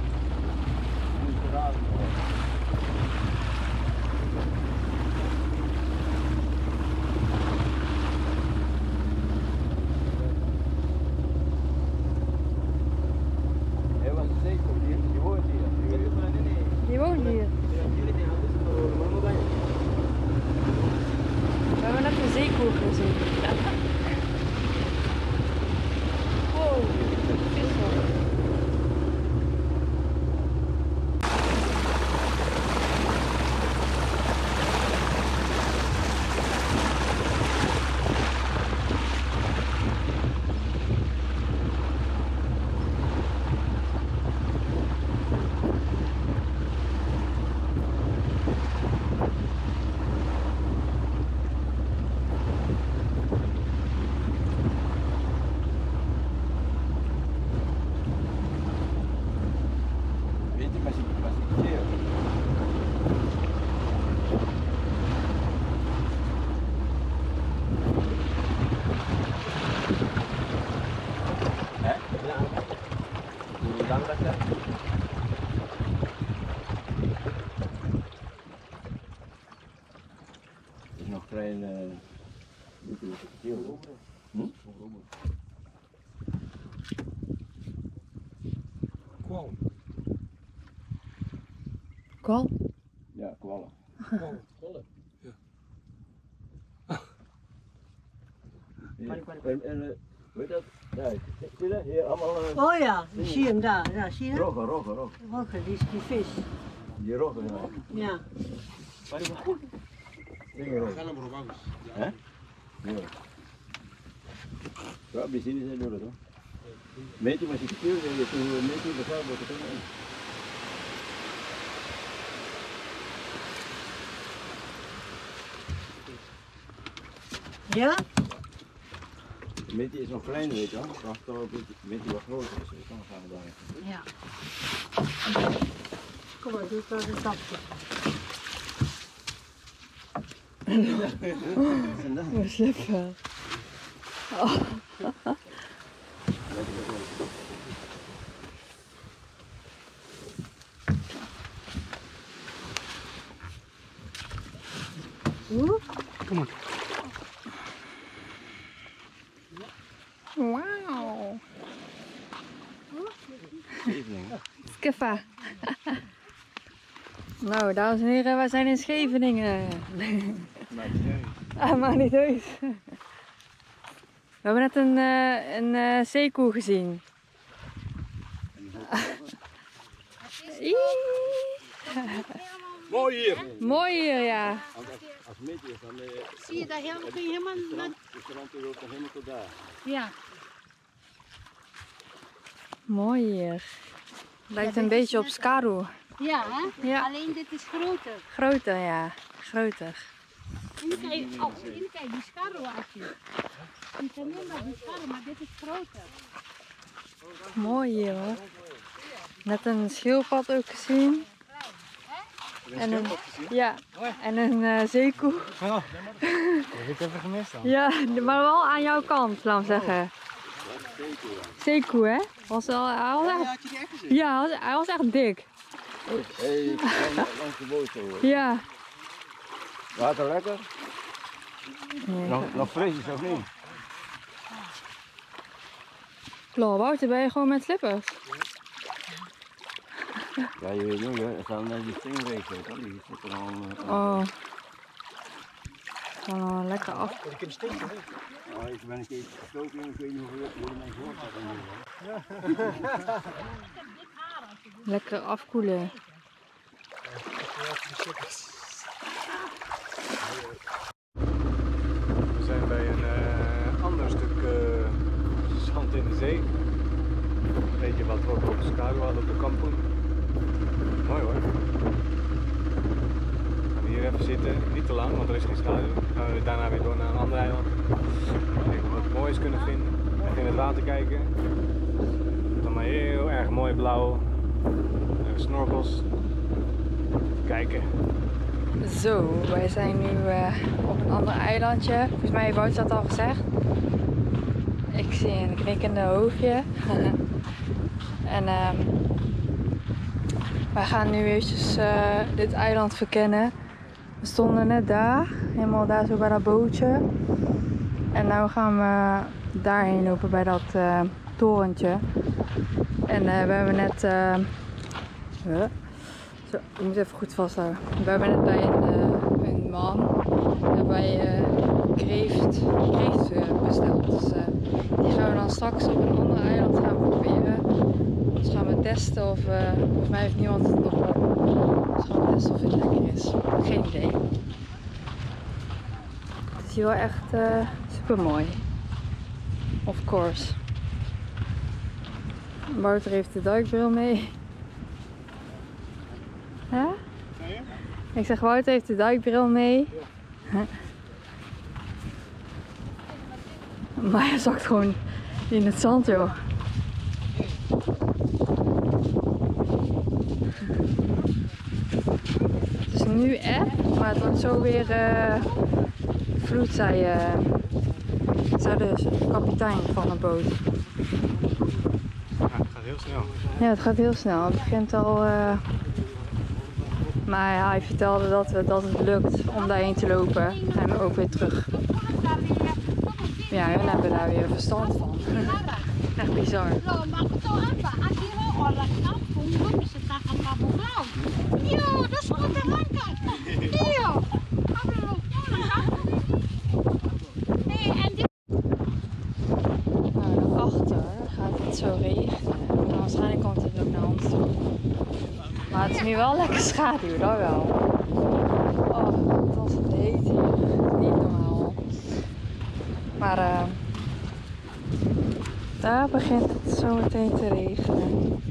Hij was zeker, je woont hier. Je woont hier. We hebben net een zeekoer gezien. Wow, visser. klein... Uh, hm? Kwal. Kwal? Ja, kwallen. Kwallen. Kwallen. Ja. Ja. En, en uh, hoe heet dat? Daar, zie je dat? Hier allemaal... Uh, oh ja, ik zie hem daar. Ja, zie je dat? Roggen, roggen, roggen. Roggen, die is die vis. Die roggen, ja. Ja. Hè? Ja. Ja, di sini saya dulu tuh. Meti masih kecil, jadi tunggu Meti besar buat ketemu. Ja? Meti is nog klein, weet je wel. Wacht tot Meti wat groter is, dan gaan we daar. Ja. Kom maar, doe het een stapje. We slippen. Oh. Kom maar. Wauw. Skiffa. Nou, dames en heren, wij zijn in Scheveningen. Ah, maakt niet uit. We hebben net een, uh, een uh, zeekoe gezien. Mooi hier. Mooi hier, ja. Als Meti is dan... Uh, zie je daar helemaal, kun je helemaal... De strand loopt nog helemaal tot daar. Ja. Mooi hier. Lijkt een beetje op Skaru. Ja, hè? Ja. Alleen dit is groter. Groter, ja. Groter. En kijk, oh, en kijk, die schaduwatje. Die zijn helemaal die schaduw, maar dit is groter. Mooi hier hoor. Net een schildpad ook gezien. En een, ja, en een uh, zeekoe. Oh, dat heb ik even gemist dan. Ja, maar wel aan jouw kant, laat me zeggen. Zeekoe, hè? Was al, hij was echt, ja, hij was, hij was echt dik. Hé, ik ga langs de boot zo. Ja. Water lekker? Nee. Nog, nog fris is of niet? Klopt, Wouter, ben je gewoon met slippers? Ja, je weet niet, hè. Er staan net die stingrace, weet je. Die zitten al... Uh, Oh. Gewoon lekker af. Ik heb stinken, hè? Oh, ik ben een keer gestoken en ik weet niet hoeveel je mijn gehoord had. Lekker afkoelen. We zijn bij een uh, ander stuk uh, zand in de zee. Weet je wat we ook op Skaru hadden op de kampong? Mooi hoor. We gaan hier even zitten, niet te lang, want er is geen schaduw. Dan gaan we daarna weer door naar een ander eiland. Kijken of we wat moois kunnen vinden. Even in het water kijken. Dan maar heel erg mooi blauw. Even snorkels. Kijken. Zo, wij zijn nu uh, op een ander eilandje. Volgens mij heeft Wouter dat al gezegd. Ik zie een knikkende hoofdje. En uh, wij gaan nu eventjes uh, dit eiland verkennen. We stonden net daar, helemaal daar zo bij dat bootje. En nu gaan we daarheen lopen bij dat uh, torentje. En uh, we hebben net... Uh, uh, Zo, ik moet even goed vasthouden. We hebben net bij een, uh, een man bij uh, kreeft, kreeft uh, besteld. Dus uh, die gaan we dan straks op een ander eiland gaan proberen. Dus gaan we testen of, uh, volgens mij heeft niemand het nog op. Dus gaan we testen of het lekker is. Geen idee. Het is hier wel echt uh, super mooi. Of course. Wouter heeft de duikbril mee. Huh? Ik zeg, Wouter heeft de duikbril mee. Ja. Maar hij zakt gewoon in het zand, joh. Het is nu app, maar het wordt zo weer uh, vloed, zei, uh, zei de kapitein van de boot. Ja, het gaat heel snel. Ja, het gaat heel snel. Het begint al... Uh, Maar hij vertelde dat, we, dat het lukt om daarheen te lopen en ook weer terug. Ja, hun hebben daar weer verstand van. Echt bizar. Yo, dat is goed te ranken. Yo. Nou, daarachter gaat het zo regenen. En waarschijnlijk komt het ook naar ons toe. Maar het is nu wel lekker schaduw, dat wel. Oh, wat was het heet hier. Niet normaal. Maar uh, daar begint het zo meteen te regenen.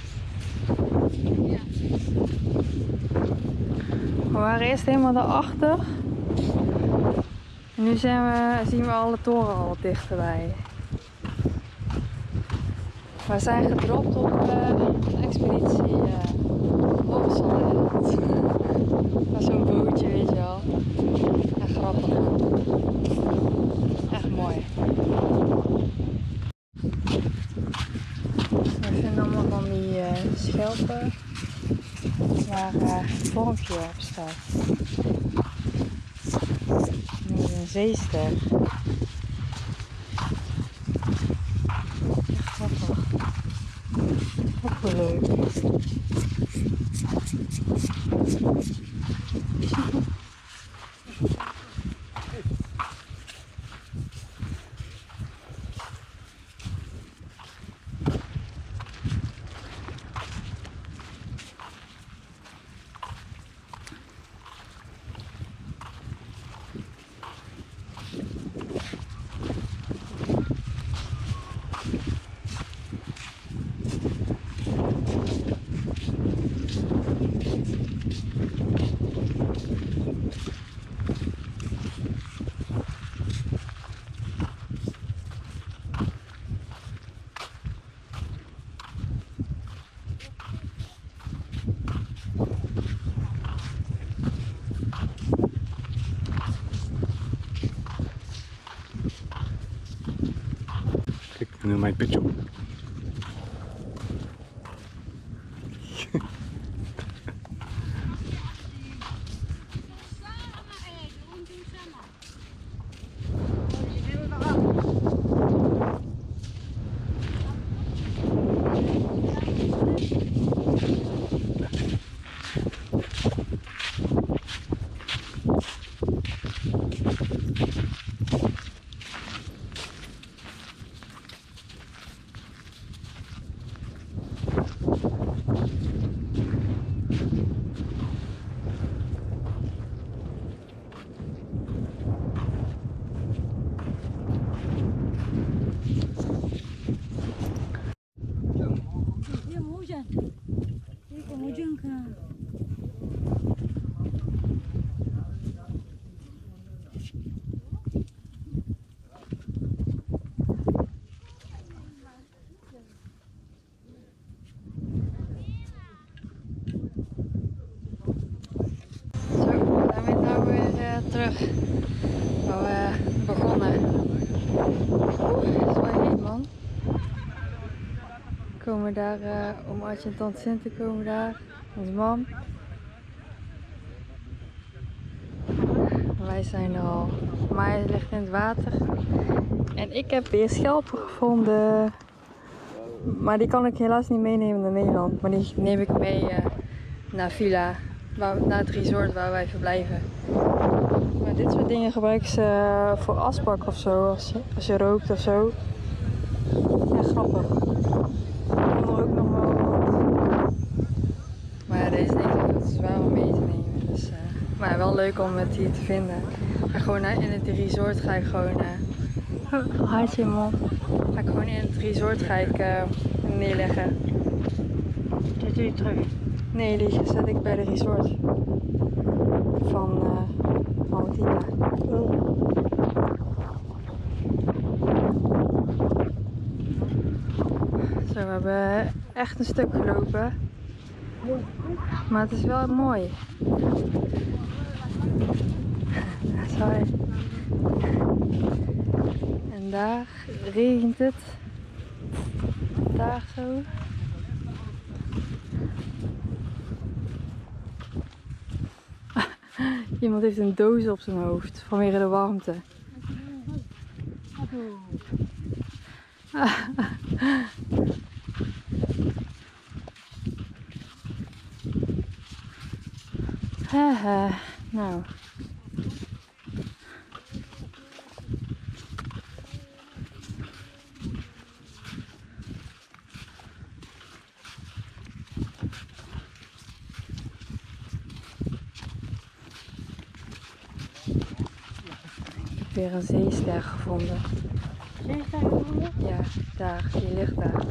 We waren eerst helemaal daarachter. Nu zijn we, zien we alle toren al wat dichterbij. We zijn gedropt op uh, een expeditie uh, op Zonderland. Dat is zo'n bootje, weet je wel. Echt grappig. Echt mooi. We vinden allemaal van die uh, schelpen waar uh, het vormpje op staat. Dit is een zeester. Echt grappig. Ook wel leuk. Kijk, nu mijn pitch op. Terug waar we begonnen. Oeh, dat is wel heet, man. We komen daar, uh, om Adje en Tante Sint te komen daar. Onze mam. Wij zijn er al. Maya ligt in het water. En ik heb weer schelpen gevonden. Maar die kan ik helaas niet meenemen naar Nederland. Maar die neem ik mee uh, naar Villa. Waar, naar het resort waar wij verblijven. Maar dit soort dingen gebruiken ze uh, voor asbak of zo, als, als je rookt of zo. Echt grappig. Ik kon er ook nog wel wat. Maar ja, deze denk ik dat is zwaar om mee te nemen. Dus, uh, maar ja, wel leuk om het hier te vinden. En gewoon uh, in het resort ga ik gewoon... Uh, oh, hartje man. Ga ik gewoon in het resort ga ik, uh, neerleggen. Dat doe je terug? Nee, die zet ik bij de resort. Van... Uh, van Tina. Oh. Zo, we hebben echt een stuk gelopen. Maar het is wel mooi. Sorry. En daar regent het. Daar zo. Iemand heeft een doos op zijn hoofd vanwege de warmte. Haha, nou. Weer een zeester gevonden. Zeester gevonden? Ja, daar, die ligt daar.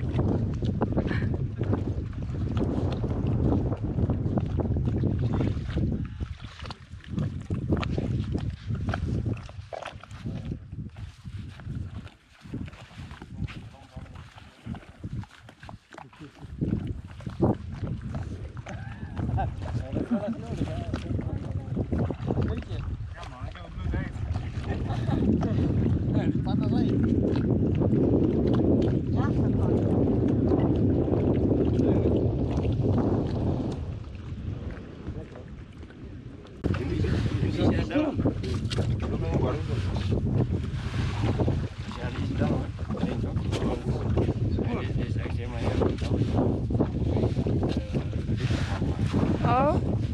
Oh,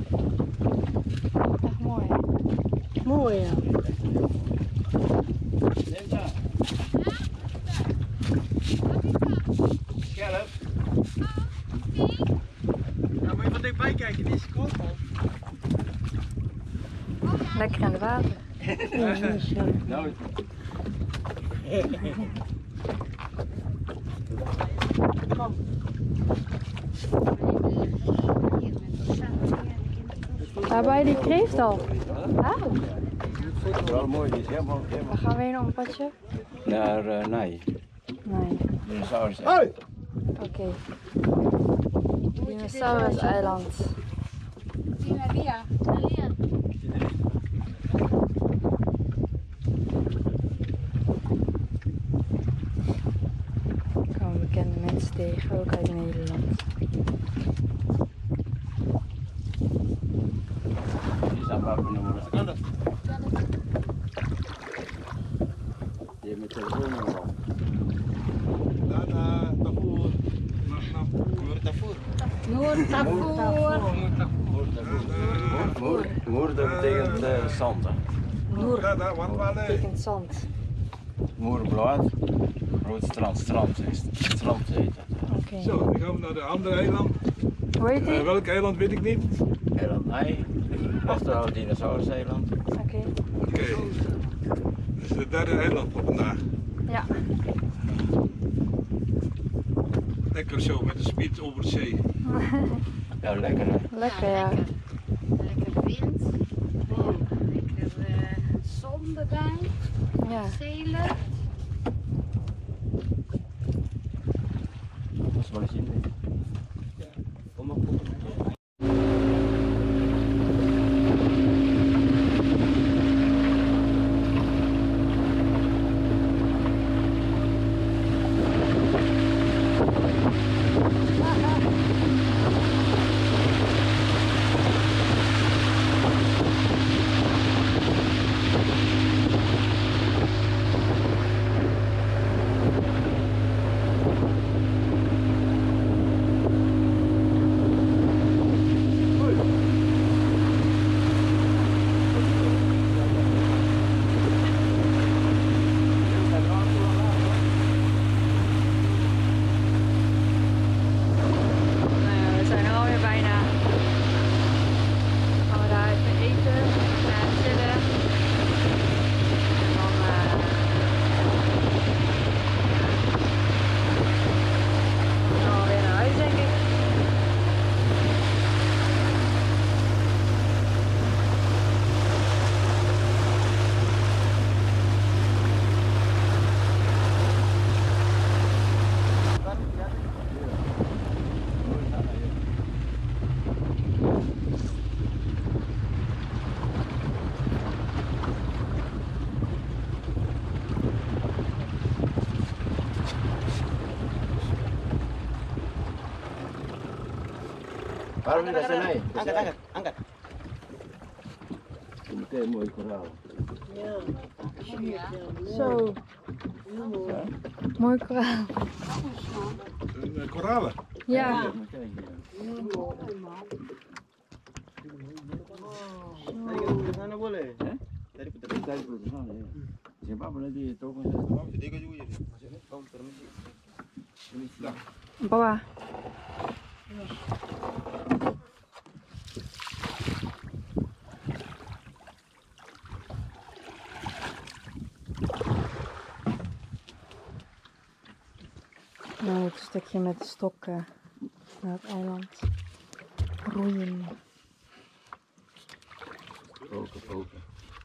echt mooi. Mooi ja. Scherp. Ja, moet je van dichtbij kijken, die is koud. Lekker in het water. Nou, Daar bij die kreeft al. Ah, wel mooi, die is helemaal, helemaal... waar gaan we heen op een padje? Naar, uh, nee, Nee. dinosaurus. Oké. Okay. Dinosaurus-eiland. Dinaria. Er komen bekende mensen tegen, ook uit Nederland. Die zijn waar we noemen. Die heeft mijn telefoonnummer al. Daarna daarvoor. Daarvoor. Noord-Tafoer. Moer, moer, dat betekent uh, zand. Noer Daar, daar, wat waar nee. betekent zand. Moerenblad, rood strand, strand is het. Strand heet het. Oké. Okay. Zo, dan gaan we naar de andere eiland. Hoe heet die? Uh, welk eiland weet ik niet. Eiland Nee, oftewel dinosaurus-eiland. Oké. Okay. Oké. Okay. Dat is het derde eiland voor vandaag. Ja. Lekker zo met de speed over de zee. Ja, lekker hè? Lekker ja. Lekker wind. Lekker uh, zon erbij. Ja. Zeelucht. Dat is wel eens in. Kom maar, kom maar. Waarom niet dat ze nee? Angkat, angkat, angkat. Een mooi koraal. Ja. Zo. Mooi koraal. Een koralen. Ja. Maar kijk hier. Sana boleh? Eh? Dari putar. Dari putar sana ya. Siapa pernah di toko saya? Kamu tiga juga jadi. Kamu permisi. Baba. Nou, het stukje met de stokken naar het eiland roeien. Poken, poken.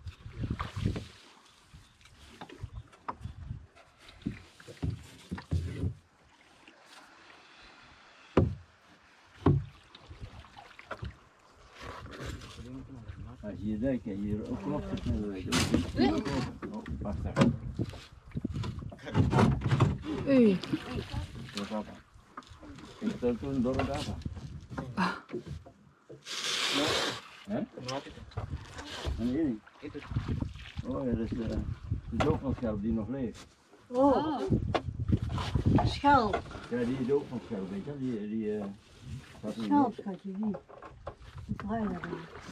Als je hier kijkt, hier ook klopt het net. Oh, wacht even. Oei. Dat is apa? Ik stel toen door het apa. Hè? En hier? Oh ja, dat is de, de doofmanschelp die nog leeft. Oh. Schelp. Ja, die doofmanschelp, weet je, die, die uh, gaat niet Schelp, mee. schatje, die. Die kleine.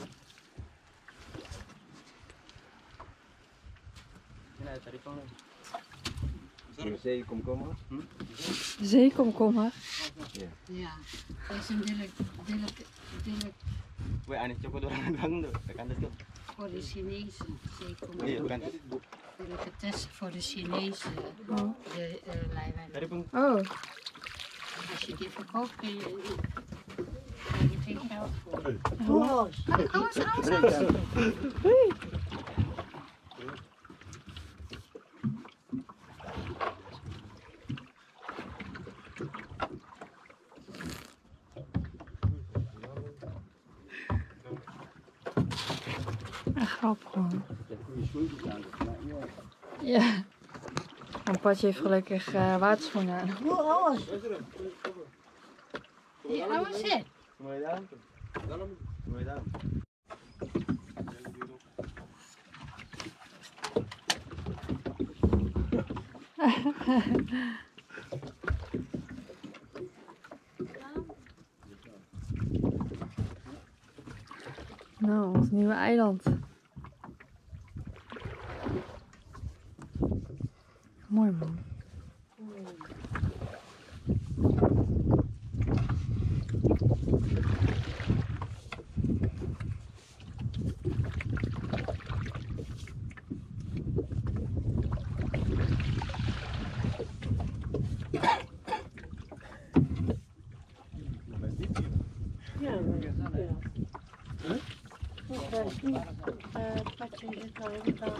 De zeekomkommer. Zeekomkommer. Ja. Ja. Dat is een dillik, dillik, dillik. Weh, aneh coba orang bang tuh. Tekan itu. Voor de Chinese zeekomkommer. Iya, bukan. Delicatesse voor de Chinese Oh. de uh, lijwijn. Dari pun. Oh. Als je die verkoopt kun je, krijg je geen geld voor. Oh. Alles, alles, alles, alles. Oei. Echt grappig gewoon. Ja. En Patje heeft gelukkig uh, waterschoenen aan. Hoe alles? Ja, alles zit. Mulai dalam tuh. Dalam. Mulai dalam. Nou, ons nieuwe eiland. Mooi man. Ja, ja. Dat is niet. Uh, Patje zit al in de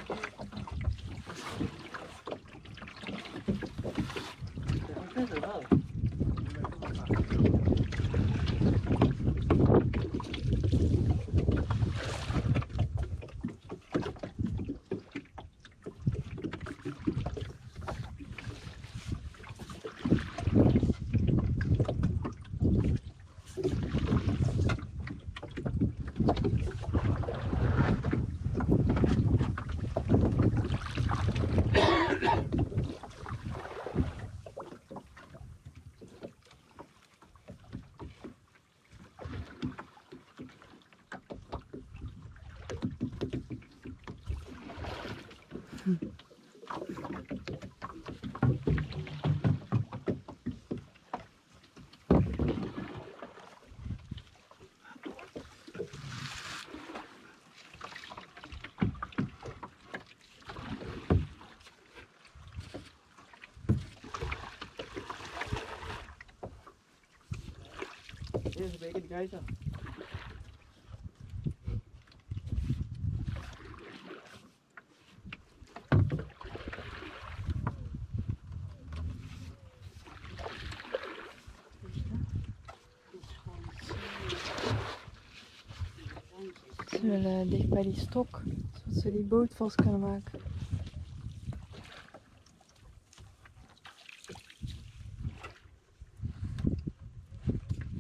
Ini sebaiknya dikasih. Ze willen dicht bij die stok, zodat ze die boot vast kunnen maken.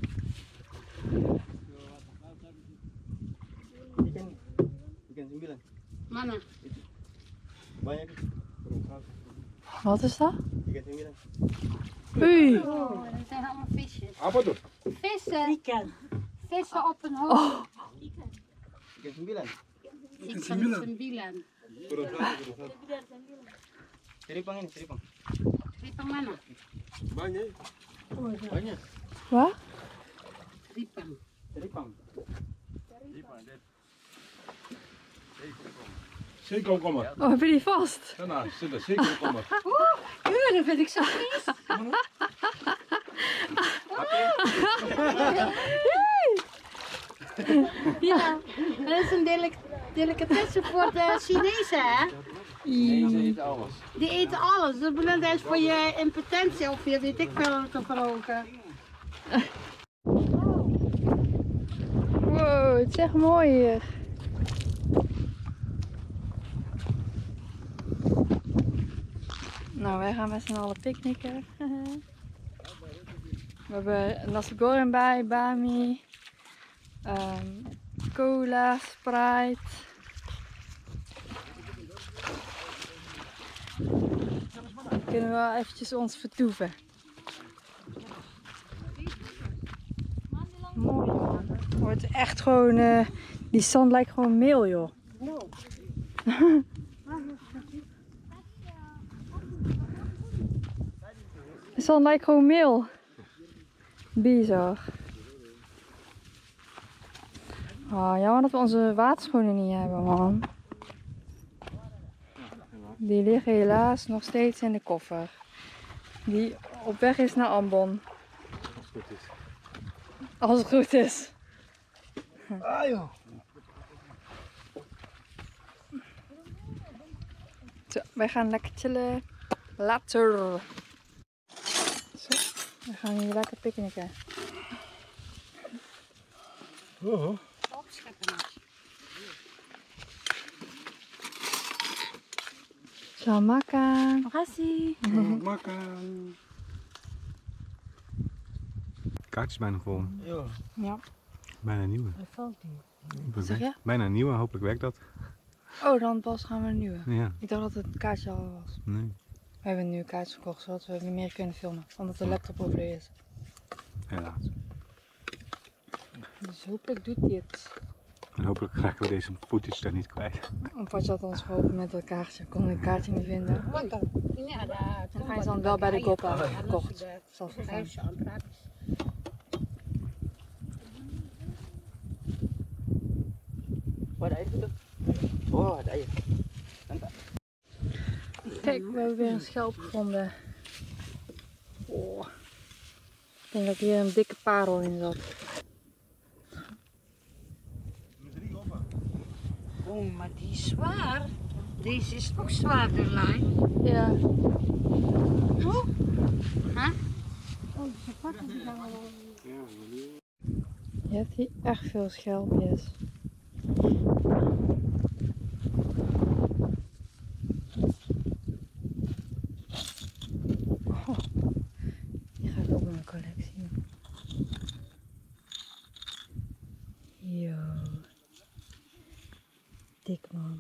Ikan, ikan sembilan. Mana? Banyak. Wat is dat? Ikan sembilan. Oei. Oh, dat zijn allemaal visjes. Apa tuh? Vissen. Ikan. Vissen op een hoofd. Oh. Ikan sembilan. Ikan sembilan. Seripang ini, seripang. Seripang mana? Banyak. Banyak. Wat? Seripang. Seripang. Zeker komen. Oh, heb je die vast? Ja, nou, zit er zeker komen. Oeh, dat vind ik zo vies. Ja, dat is een delic delicatesse voor de Chinezen, hè? Ze eten alles. Die eten alles. Dat bedoelt is voor je impotentie of je weet ik veel te verhogen. Wow, het is echt mooi hier. Nou, wij gaan met z'n allen picknicken. We hebben nasi goreng bij, bami, um, cola, Sprite. Dan kunnen we wel eventjes ons vertoeven. Mooi man. Het wordt echt gewoon, uh, die zand lijkt gewoon meel joh. De zand lijkt gewoon meel. Bizar. Oh, jammer dat we onze waterschoenen niet hebben, man. Die liggen helaas nog steeds in de koffer. Die op weg is naar Ambon. Als het goed is. Als het goed is. Ah joh. Zo, wij gaan lekker chillen. Later. Zo, we gaan hier lekker picknicken. Oh. Selamat makan. Makasih. Makan. Kaart is bijna vol. Ja. Ja. Bijna een nieuwe. Dat valt niet. Hopelijk Zeg je? werkt- Bijna een nieuwe, hopelijk werkt dat. Oh, dan pas gaan we een nieuwe. Ja, Ik dacht dat het een kaartje al was. nee, We hebben een nieuwe kaart gekocht zodat we niet meer kunnen filmen. Omdat de laptop overleden is. helaas. Dus hopelijk doet hij het. En hopelijk raken we deze footage daar niet kwijt. Of had je had ons geholpen met dat kaartje. Ik kon het kaartje niet vinden. Ini ada. En hij is dan wel bij de Goppa gekocht. Zelfs gegaan. Oh, ada air tuh. Oh, ada air. Kijk, we hebben weer een schelp gevonden. Oh. Ik denk dat hier een dikke parel in zat. Oh, maar die is zwaar. Deze is ook zwaarder, Lai. Ja. Oh. Huh? Oh, ze pakken die dan wel. Je hebt hier echt veel schelpjes. Oh. Die ga ik ook in mijn collectie doen. Yo. Dik man.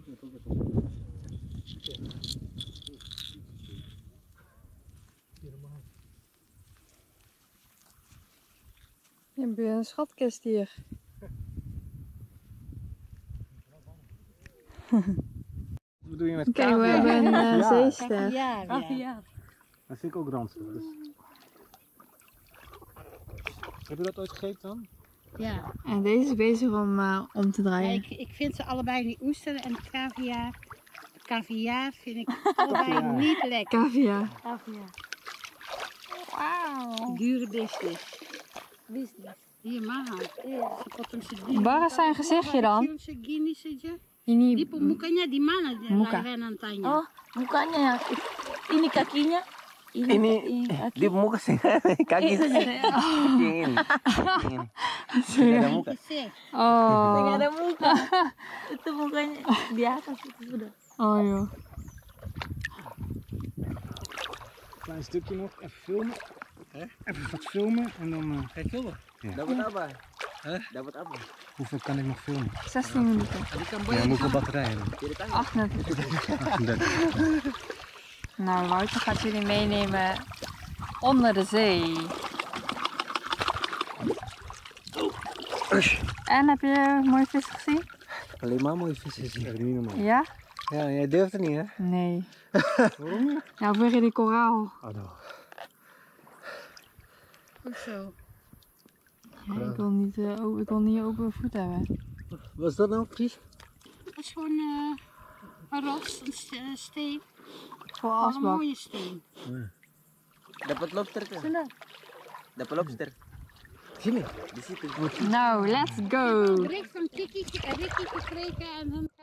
Je hebt weer een schatkist hier. Wat doe je met Kijk, we hebben een uh, zeester. Ja, ja. Dat vind ik ook ranzig. Dus... Heb je dat ooit gegeten dan? Ja. En deze is bezig om, uh, om te draaien. Ik, ik vind ze allebei, die oester en de caviar. Caviar vind ik allebei niet lekker. Caviar. Caviar. Wauw. Dure business. Business. Hier, mahal. Iya. Waar is zijn gezichtje dan? Segini saja. Ini Di mukanya di mana dia? Muka. Renan tanya. Oh, mukanya ya. Ini kakinya. Ini, Ini kaki. di muka sih kaki Itu saya. sudah. Ini. Ini. Tidak ada muka. Sih. Oh. Nggak ada muka. Itu mukanya di atas itu sudah. Oh joh. Klein stukje nog, even filmen. Even wat filmen en dan... Uh... Kijk filmen. Ja. Dapat apa? Dapat apa? Hoeveel kan ik nog filmen? zestien minuten. Ja, hoeveel batterijen? achtendertig. Nou, Wouter gaat jullie meenemen onder de zee. En heb je mooie vissen gezien? Alleen maar mooie vissen gezien. Echt niet normaal. Ja? Ja, jij durft het niet, hè? Nee. Waarom niet? Nou, vanwege die koraal. Oh, no. Goed zo. Ja, ik wil niet, uh, oh, ik wil niet open voet hebben. Wat is dat nou precies? Dat is gewoon uh, een rots, een st uh, steen. Voor Een asbak. mooie steen. Dapat lobster kan? Dapat lobster. Sini, di situ. Nou, let's go! Rick van Kiki, Ricky gekregen en hem